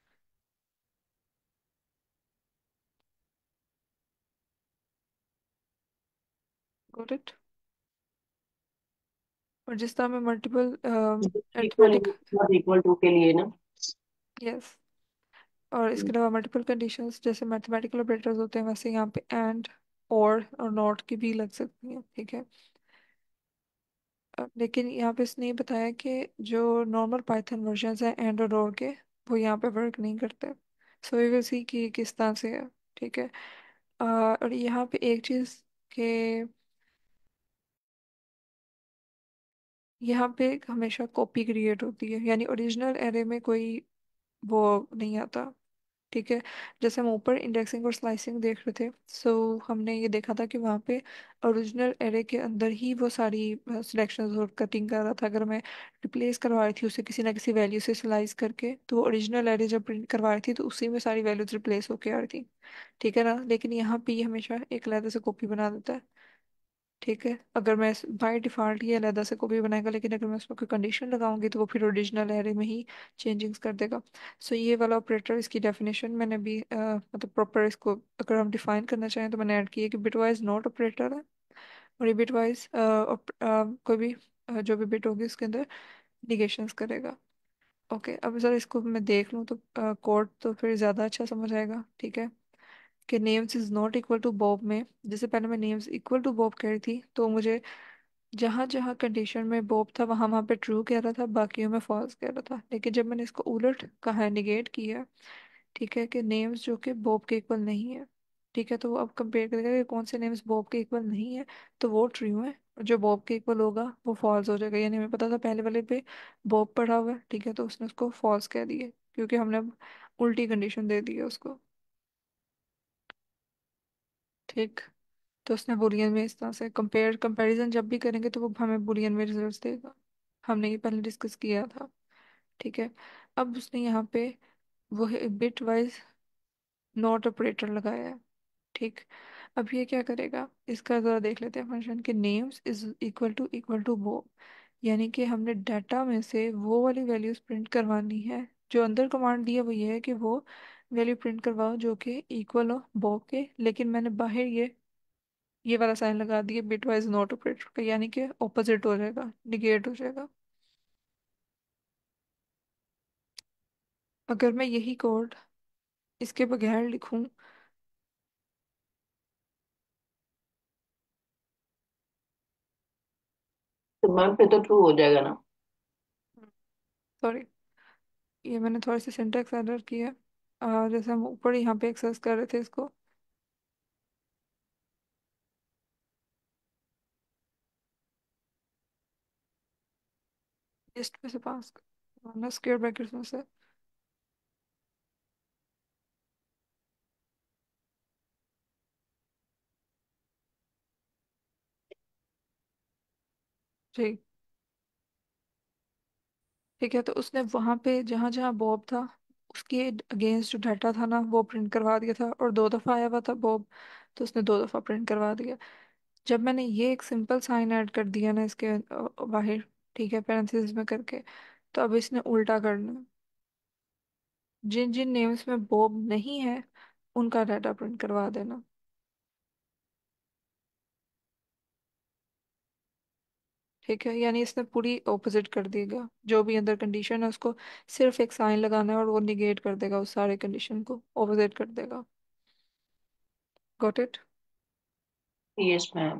Got it? और जिस तरह मैं multiple equal arithmetic, equal to के लिए ना। यस, और इसके अलावा मल्टीपल कंडीशंस जैसे मैथमेटिकल ऑपरेटर्स होते हैं वैसे यहाँ पे एंड और नॉट की भी लग सकती हैं। ठीक है, लेकिन यहाँ पे इसने ये बताया कि जो नॉर्मल पाइथन वर्जन है एंड और डॉर के, वो यहाँ पे वर्क नहीं करते। सो वी विल सी कि ये किस तरह से है। ठीक है, और यहाँ पे एक चीज़ के, यहाँ पे हमेशा कॉपी क्रिएट होती है, यानी ओरिजिनल एरे में कोई वो नहीं आता। ठीक है, जैसे हम ऊपर इंडेक्सिंग और स्लाइसिंग देख रहे थे, सो हमने ये देखा था कि वहाँ पे ओरिजिनल एरे के अंदर ही वो सारी सिलेक्शंस और कटिंग कर रहा था। अगर मैं रिप्लेस करवा रही थी उसे किसी ना किसी वैल्यू से स्लाइस करके, तो ओरिजिनल एरे जब प्रिंट करवा रही थी तो उसी में सारी वैल्यूज रिप्लेस होके आ रही थी। ठीक है ना, लेकिन यहाँ पे ये हमेशा एक अलग से कॉपी बना देता है। ठीक है, अगर मैं बाय डिफ़ॉल्ट ये अलग से कॉपी बनाएगा, लेकिन अगर मैं उसमें कोई कंडीशन लगाऊंगी तो वो फिर ओरिजिनल एरे में ही चेंजिंग्स कर देगा। सो ये वाला ऑपरेटर, इसकी डेफिनेशन मैंने भी मतलब प्रॉपर इसको अगर हम डिफाइन करना चाहें तो मैंने ऐड की है कि बिटवाइज नॉट ऑपरेटर है, और ये बिटवाइज कोई भी जो भी बिट होगी उसके अंदर निगेशंस करेगा। ओके, अब ज़रा इसको मैं देख लूँ तो कोड तो फिर ज़्यादा अच्छा समझ आएगा। ठीक है, कि names is not equal to Bob में, जैसे पहले मैं नेम्स इक्वल टू बॉब कह रही थी तो मुझे जहाँ जहाँ कंडीशन में बॉब था वहाँ वहाँ पे ट्रू कह रहा था, बाकियों में फॉल्स कह रहा था। लेकिन जब मैंने इसको उलट कहा है, निगेट किया, ठीक है, कि नेम्स जो कि बॉब के इक्वल नहीं है, ठीक है, तो वो अब कंपेयर करेगा कि कौन से नेम्स बॉब के इक्वल नहीं है, तो वो ट्रू है, और जो बॉब के इक्वल होगा वो फॉल्स हो जाएगा। यानी हमें पता था पहले वाले पे बॉब पढ़ा हुआ है, ठीक है, तो उसने उसको फॉल्स कह दिया क्योंकि हमने अब उल्टी कंडीशन दे दी है उसको। ठीक, तो उसने बुलियन में इस तरह से कंपैरिजन जब भी करेंगे तो वो हमें बुलियन में रिजल्ट्स देगा। हमने ये पहले डिस्कस किया था। ठीक है, अब उसने यहाँ पे वो बिट वाइज नॉट ऑपरेटर लगाया है। ठीक, अब ये क्या करेगा इसका जरा देख लेते हैं फंक्शन के, नेम्स इज इक्वल टू वो, यानी कि हमने डाटा में से वो वाली वैल्यूज प्रिंट करवानी है। जो अंदर कमांड दी है वो ये है कि वो वैल्यू प्रिंट करवाओ जो कि इक्वल हो बॉब के, लेकिन मैंने बाहर ये वाला साइन लगा दिया बिट वाइज नॉट ऑपरेटर का, यानी कि ऑपोजिट हो जाएगा, निगेट हो जाएगा। अगर मैं यही कोड इसके बगैर लिखूं, तो मैम पे तो ट्रू हो जाएगा ना। सॉरी, ये मैंने थोड़ी सी सिंटैक्स एरर की है। जैसे हम ऊपर यहाँ पे एक्सेस कर रहे थे इसको, लिस्ट में से पास करना स्क्वायर ब्रैकेट्स में से। जी, ठीक है, तो उसने वहां पे जहां जहां बॉब था उसके अगेंस्ट जो डाटा था ना वो प्रिंट करवा दिया था, और 2 दफा आया हुआ था बॉब, तो उसने 2 दफा प्रिंट करवा दिया। जब मैंने ये एक सिंपल साइन ऐड कर दिया ना इसके बाहर, ठीक है, पैरेंथेसिस में करके, तो अब इसने उल्टा करना है। जिन जिन नेम्स में बॉब नहीं है उनका डाटा प्रिंट करवा देना। ठीक है, यानी इसने पूरी ऑपोजिट कर देगा, जो भी अंदर कंडीशन है उसको सिर्फ एक साइन लगाना है और वो निगेट कर देगा, उस सारे कंडीशन को ऑपोजिट कर देगा। Got it? Yes ma'am.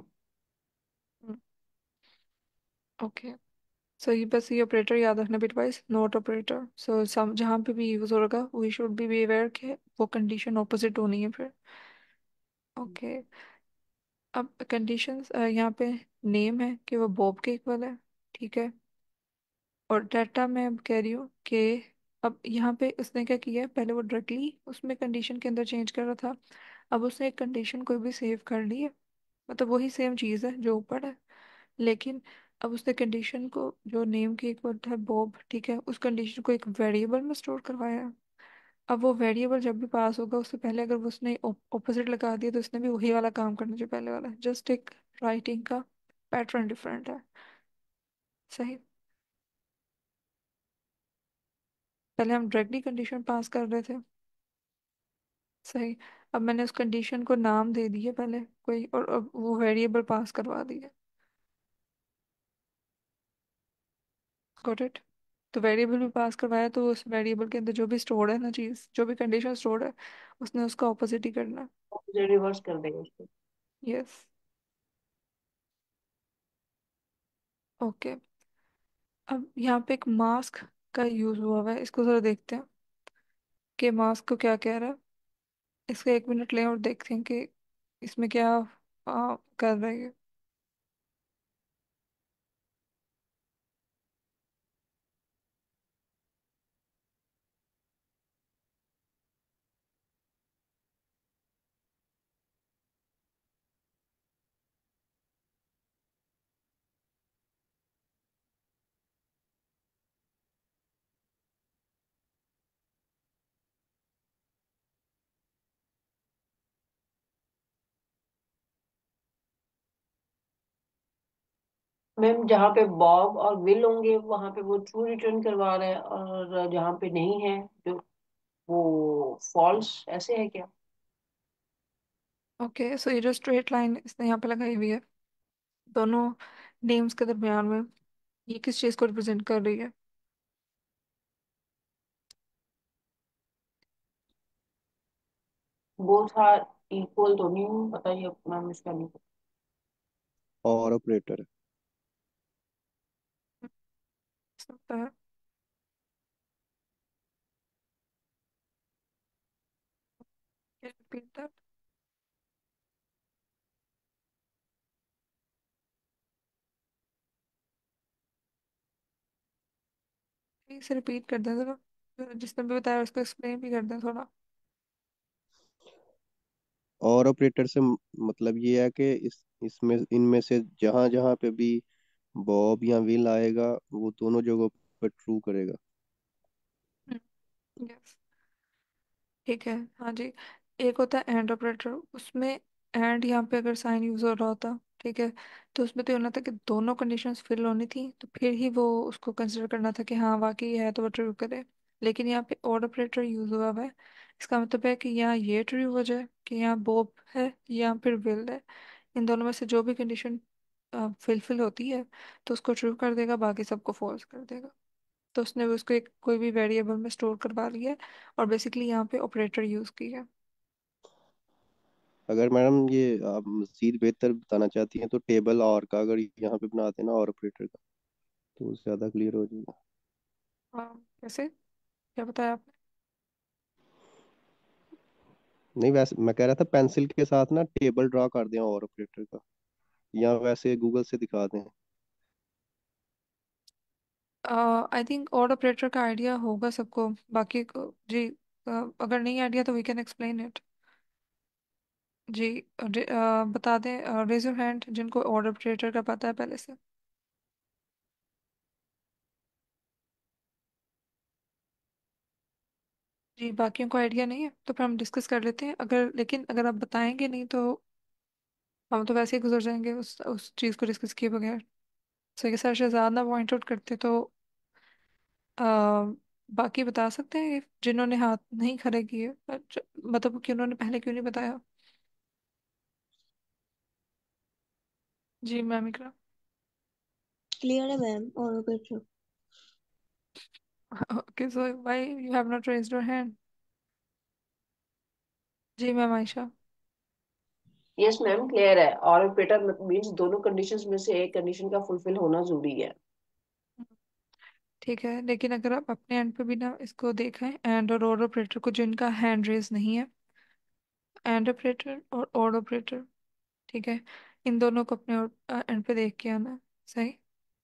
Okay. So ये बस ये ऑपरेटर याद रखना bitwise, not operator. So some जहाँ पे भी यूज होगा वी शुड बी अवेयर कि वो कंडीशन ऑपोजिट होनी है फिर। ओके। अब कंडीशंस यहाँ पे नेम है कि वो बॉब के इक्वल है, ठीक है। और डाटा मैं अब कह रही हूँ कि अब यहाँ पे उसने क्या किया है, पहले वो डायरेक्टली उसमें कंडीशन के अंदर चेंज कर रहा था, अब उसने एक कंडीशन कोई भी सेव कर ली है, मतलब वही सेम चीज़ है जो ऊपर है, लेकिन अब उसने कंडीशन को जो नेम की इक्वल है बॉब, ठीक है, उस कंडीशन को एक वेरिएबल में स्टोर करवाया है। अब वो वेरिएबल जब भी पास होगा उससे पहले अगर वो उसने ऑपोजिट लगा दिया तो उसने भी वही वाला काम करना जो पहले वाला है, जस्ट एक राइटिंग का पैटर्न डिफरेंट है। सही। पहले हम डायरेक्टली कंडीशन पास कर रहे थे। सही। अब मैंने उस कंडीशन को नाम दे दिया पहले कोई, और अब वो वेरिएबल पास करवा दिया। Got it? तो वेरिएबल भी पास करवाया तो उस वेरिएबल के अंदर जो भी स्टोर्ड है ना चीज, जो भी कंडीशन स्टोर्ड है उसने उसका ऑपोजिट ही करना है। रिवर्स कर देगा उसको। यस। ओके। अब यहाँ पे एक मास्क का यूज हुआ है, इसको जरा देखते हैं कि मास्क को क्या कह रहा है। इसका 1 मिनट लें और देखते हैं कि इसमें क्या कर रही है। मैम जहाँ पे बॉब और विल होंगे वहां पे वो ट्रू रिटर्न करवा रहा है, और जहाँ पे नहीं है जो वो फॉल्स, ऐसे है क्या? ओके, सो ये जो स्ट्रेट लाइन इसने यहाँ पे लगाई हुई है दोनों नेम्स के दरमियान में, ये किस चीज़ को रिप्रेजेंट कर रही है? बोथ आर इक्वल तो नहीं पता, ये मैम इसका नहीं पता। और ऑपरेटर। सकता है। Repeat that. इसे रिपीट कर दें जरा, जिसने भी बताया उसको एक्सप्लेन भी कर दें थोड़ा। और ऑपरेटर से मतलब ये है कि इसमें इनमें से जहां जहां पे भी बॉब या विल आएगा वो दोनों जगहों पर ट्रू करेगा। यस। ठीक है, हाँ जी। एक होता है एंड ऑपरेटर, उसमें एंड यहाँ पे अगर साइन यूज हो रहा होता, ठीक है, तो उसमें तो ये होना था कि दोनों कंडीशंस फिल होनी थी तो फिर ही वो उसको कंसिडर करना था कि हाँ वाकई ये है तो वो ट्रू करे। लेकिन यहाँ पे और ऑपरेटर यूज हुआ हुआ है, इसका मतलब है कि यहाँ ये ट्रू हो जाए कि यहाँ बोब है या फिर विल है, इन दोनों में से जो भी कंडीशन फिल होती है तो उसको ट्रू कर देगा, बाकी सबको फॉल्स कर देगा। तो उसने भी उसको एक कोई भी वेरिएबल में स्टोर करवा लिया है और बेसिकली यहाँ पे ऑपरेटर यूज किया है। अगर मैडम ये आप मजीद बेहतर बताना चाहती हैं तो टेबल और का अगर यहाँ पे बना देना और ऑपरेटर का तो ज्यादा क्लियर हो जाएगा। हाँ, कैसे? क्या बताया आपने? नहीं वैसे मैं कह रहा था पेंसिल के साथ ना टेबल ड्रा कर दें और ऑपरेटर का, या वैसे गूगल से दिखा दें। आई थिंक और ऑपरेटर का आइडिया होगा सबको, बाकी जी अगर नहीं आइडिया तो वी कैन एक्सप्लेन इट। जी बता दें, रेज योर हैंड जिनको और ऑपरेटर का पता है पहले से। जी बाकियों को आइडिया नहीं है तो फिर हम डिस्कस कर लेते हैं, अगर लेकिन अगर आप बताएंगे नहीं तो हम तो वैसे ही गुजर जाएंगे उस चीज़ को डिस्कस किए बगैर। सो ये सर शहजाद ना पॉइंट आउट करते तो आ, बाकी बता सकते हैं जिन्होंने हाथ नहीं खड़े किए, मतलब कि उन्होंने पहले क्यों नहीं बताया। जी मैम इकरा। क्लियर है मैम, और कुछ? Okay so why you have not raised your hand. जी ma'am Ayesha. Yes ma'am, clear है। और ऑपरेटर मीन्स दोनों कंडीशंस में से एक कंडीशन का फुलफिल होना जरूरी है। ठीक है, लेकिन अगर आप अपने एंड पे भी ना इसको देखें, एंड और ओड ऑपरेटर को जिनका हैंड रेज नहीं है, एंड ऑपरेटर और ओड ऑपरेटर, ठीक है, इन दोनों को अपने एंड पे देख के आना है। सही।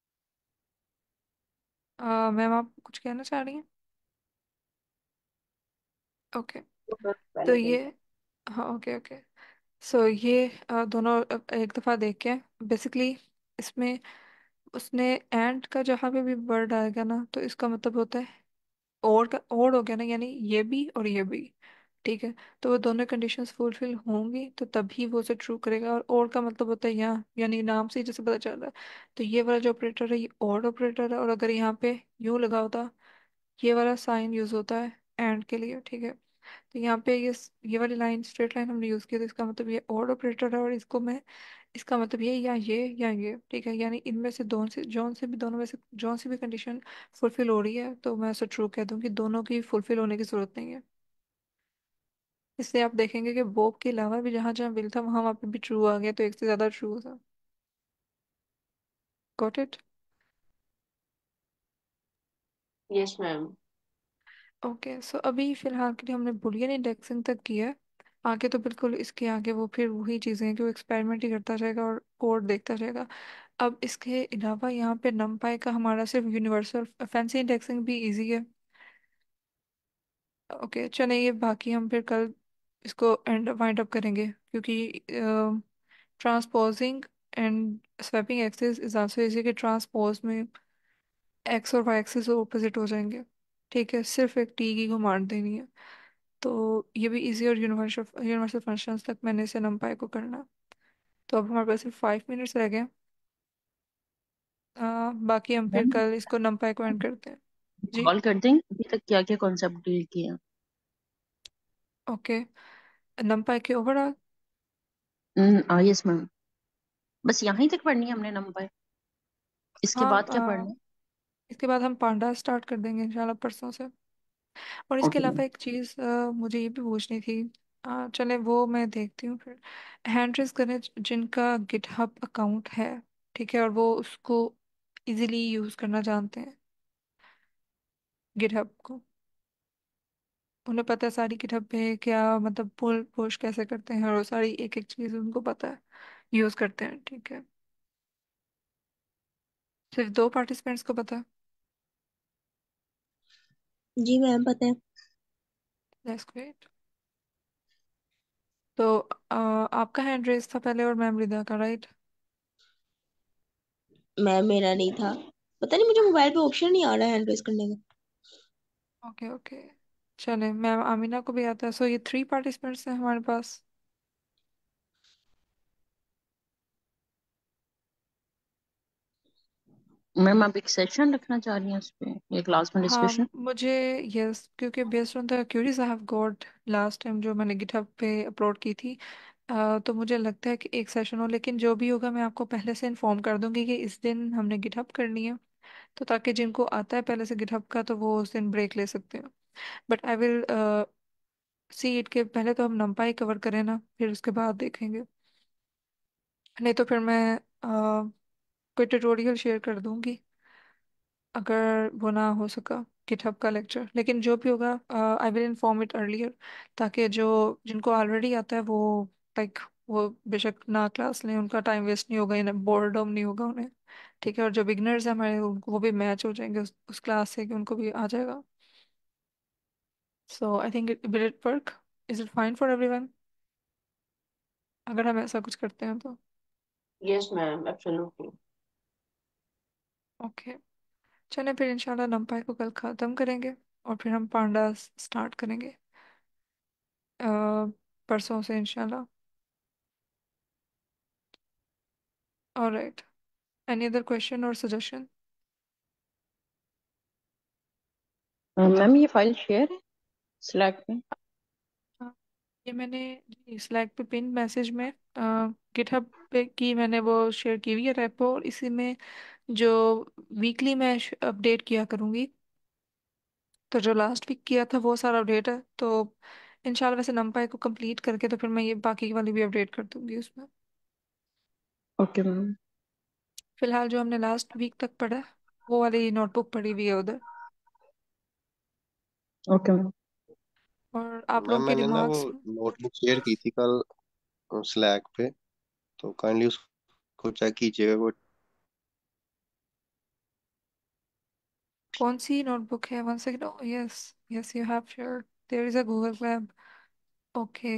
मैम आप कुछ कहना चाह रही हैं? ओके। तो मैं तो पहले ये, कही। हाँ ओके ओके। सो ये दोनों एक दफ़ा देख के, बेसिकली इसमें उसने एंड का जहाँ पे भी वर्ड आएगा ना तो इसका मतलब होता है और का और हो गया ना, यानी ये भी और ये भी। ठीक है, तो वो दोनों कंडीशंस फुलफिल होंगी तो तभी वो उसे ट्रू करेगा, और का मतलब होता है यहाँ, यानी नाम से ही जैसे पता चल रहा है। तो ये वाला जो ऑपरेटर है ये और ऑपरेटर है, और अगर यहाँ पे यूं लगा होता, ये वाला साइन यूज होता है एंड के लिए। ठीक है, तो यहाँ पे ये वाली लाइन, स्ट्रेट लाइन हमने यूज की, तो इसका मतलब ये और ऑपरेटर है, और इसको मैं, इसका मतलब ये या ये या ये। ठीक है, यानी इनमें से दोनों से जौन से भी दोनों में से जौन सी भी कंडीशन फुलफिल हो रही है तो मैं उसे ट्रू कह दूंगी, दोनों की फुलफिल होने की जरूरत नहीं है। इसलिए आप देखेंगे कि बोब के अलावा भी जहां जहां बिल था वहां वहां पे भी ट्रू आ गया, तो एक से ज्यादा ट्रू था। Got it. Yes ma'am. Okay, so अभी फिलहाल के लिए हमने बुलियन इंडेक्सिंग तक किया है। आगे तो बिल्कुल इसके आगे वो फिर वही चीज़ें हैं कि वो एक्सपेरिमेंट ही करता जाएगा और कोड देखता जाएगा। अब इसके अलावा यहाँ पे नमपाई का हमारा सिर्फ यूनिवर्सल फैंसी इंडेक्सिंग भी इजी है। ओके चलिए, ये बाकी हम फिर कल इसको एंड वाइंड अप करेंगे, क्योंकि transposing and swapping axis is also easy, कि ट्रांसपोज में एक्स और वाई एक्सिस ऑपोजिट हो जाएंगे। ठीक है, सिर्फ एक टी की घुमाड़ देनी है। तो ये भी इजी और यूनिवर्सल यूनिवर्सल फंक्शंस तक मैंने इसे नमपाई को करना। तो अब हमारे पास सिर्फ 5 मिनट्स रह गए। बाकी हम फिर मैम कल इसको नमपाई को एंड करते हैं। जी कॉल कर देंगे अभी तक क्या क्या कॉन्सेप्ट डील किया। ओके। नमपाई के ओवरऑल, यस मैम, बस यहाँ ही तक पढ़नी है हमने नंबर, इसके हाँ बाद क्या पढ़ना है? इसके बाद हम पांडा स्टार्ट कर देंगे इंशाल्लाह परसों से। और इसके ओके अलावा मैम। एक चीज़ मुझे ये भी पूछनी थी। चले वो मैं देखती हूँ फिर। हैंड रेस करें जिनका गिटहब अकाउंट है, ठीक है, और वो उसको इजीली यूज़ करना जानते हैं, गिटहब को, उन्हें पता है सारी गिटहब पे क्या मतलब पुल पुश कैसे करते हैं, और वो सारी एक एक चीज़ उनको पता है, यूज़ करते हैं। ठीक है, सिर्फ 2 पार्टिसिपेंट्स को पता है। जी मैम पता है। That's great. तो आपका हैंड रेस था पहले और मैम रिदा का, राइट? मैम मेरा नहीं था। पता नहीं, मुझे मोबाइल पे ऑप्शन नहीं आ रहा है हैंड रेस करने का। ओके ओके, चले मैम आमीना को भी आता है। सो ये 3 पार्टिसिपेंट्स हैं हमारे पास। मैम आप एक सेशन रखना चाह रही हैं उस पे या क्लास में हाँ डिस्कशन? मुझे, यस, क्योंकि based on the queries I have got last time जो मैंने गिटहब पे अपलोड की थी, तो मुझे लगता है कि एक सेशन हो, लेकिन जो भी होगा मैं आपको पहले से इन्फॉर्म कर दूंगी कि इस दिन हमने गिटहब करनी है, तो ताकि जिनको आता है पहले से गिटहब का तो वो उस दिन ब्रेक ले सकते हैं। But I will see it के पहले तो हम नंपाई कवर करें ना, फिर उसके बाद देखेंगे। नहीं तो फिर मैं कोई ट्यूटोरियल शेयर कर दूंगी अगर वो ना हो सका गिटहब का लेक्चर, लेकिन जो भी होगा I will inform it earlier, ताकि जो जिनको ऑलरेडी आता है वो लाइक वो बेशक ना क्लास लें, उनका टाइम वेस्ट नहीं होगा, इन्हें बोर्डम नहीं होगा उन्हें। ठीक है, और जो बिगनर्स हैं हमारे उनको वो भी मैच हो जाएंगे उस क्लास से, कि उनको भी आ जाएगा। So I think it will it work, is it fine for everyone अगर हम ऐसा कुछ करते हैं तो? Yes ma'am, absolutely. ओके, चलें फिर इंशाल्लाह नंपाई को कल ख़त्म करेंगे। और फिर हम पांडा स्टार्ट करेंगे अ, परसों से इंशाल्लाह। ऑलराइट, एनी अदर क्वेश्चन और सजेशन? मैम ये फाइल शेयर है स्लैक में? हाँ, ये मैंने स्लैक पे पिन मैसेज में गिटहब पे की, मैंने वो शेयर की हुई है रेपो, और इसी में जो वीकली मैं अपडेट किया करूँगी, तो जो लास्ट वीक किया था वो सारा अपडेट है। तो इंशाल्लाह वैसे नंपाई को कंप्लीट करके तो फिर मैं ये बाकी वाली भी अपडेट कर दूंगी उसमें। Okay ma'am. फिलहाल जो हमने लास्ट वीक तक पढ़ा है, वो वाली नोटबुक पढ़ी हुई है उधर। Okay ma'am. और आप मैम लोगों के मैंने ना वो दिमाग्स में नोटबुक शेयर की थी कल स्लैक पे, तो काइंडली उसको चेक कीजिएगा वो। कौन सी नोटबुक है? One second. Yes, yes you have shared, there is a Google Colab. Okay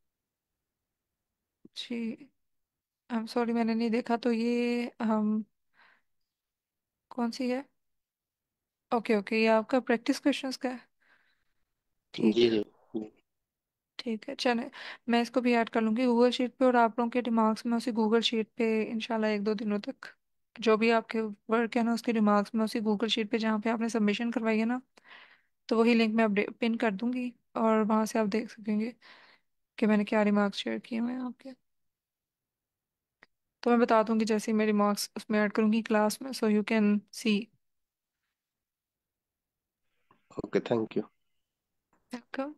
जी, आई एम सॉरी मैंने नहीं देखा। तो ये हम कौन सी है? ओके ओके, ये आपका प्रैक्टिस क्वेश्चंस का है। ठीक जी है, जी जी। ठीक है, चले। मैं इसको भी ऐड कर लूंगी गूगल शीट पे, और आप लोगों के दिमाग्स में उसी गूगल शीट पे इंशाल्लाह एक दो दिनों तक जो भी आपके वर्क है ना, उसके दिमाग्स में उसी गूगल शीट पे जहाँ पे आपने सबमिशन करवाई है ना, तो वही लिंक मैं अपडेट पिन कर दूंगी, और वहां से आप देख सकेंगे कि मैंने क्या रिमार्क्स शेयर किए हुए हैं आपके। तो मैं बता दूंगी जैसे ही मेरे मार्क्स उसमें ऐड करूंगी क्लास में, so you can see. Okay, thank you. Welcome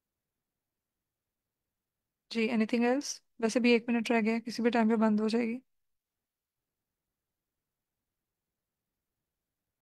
जी। Anything else? वैसे भी 1 मिनट रह गया, किसी भी टाइम पे बंद हो जाएगी।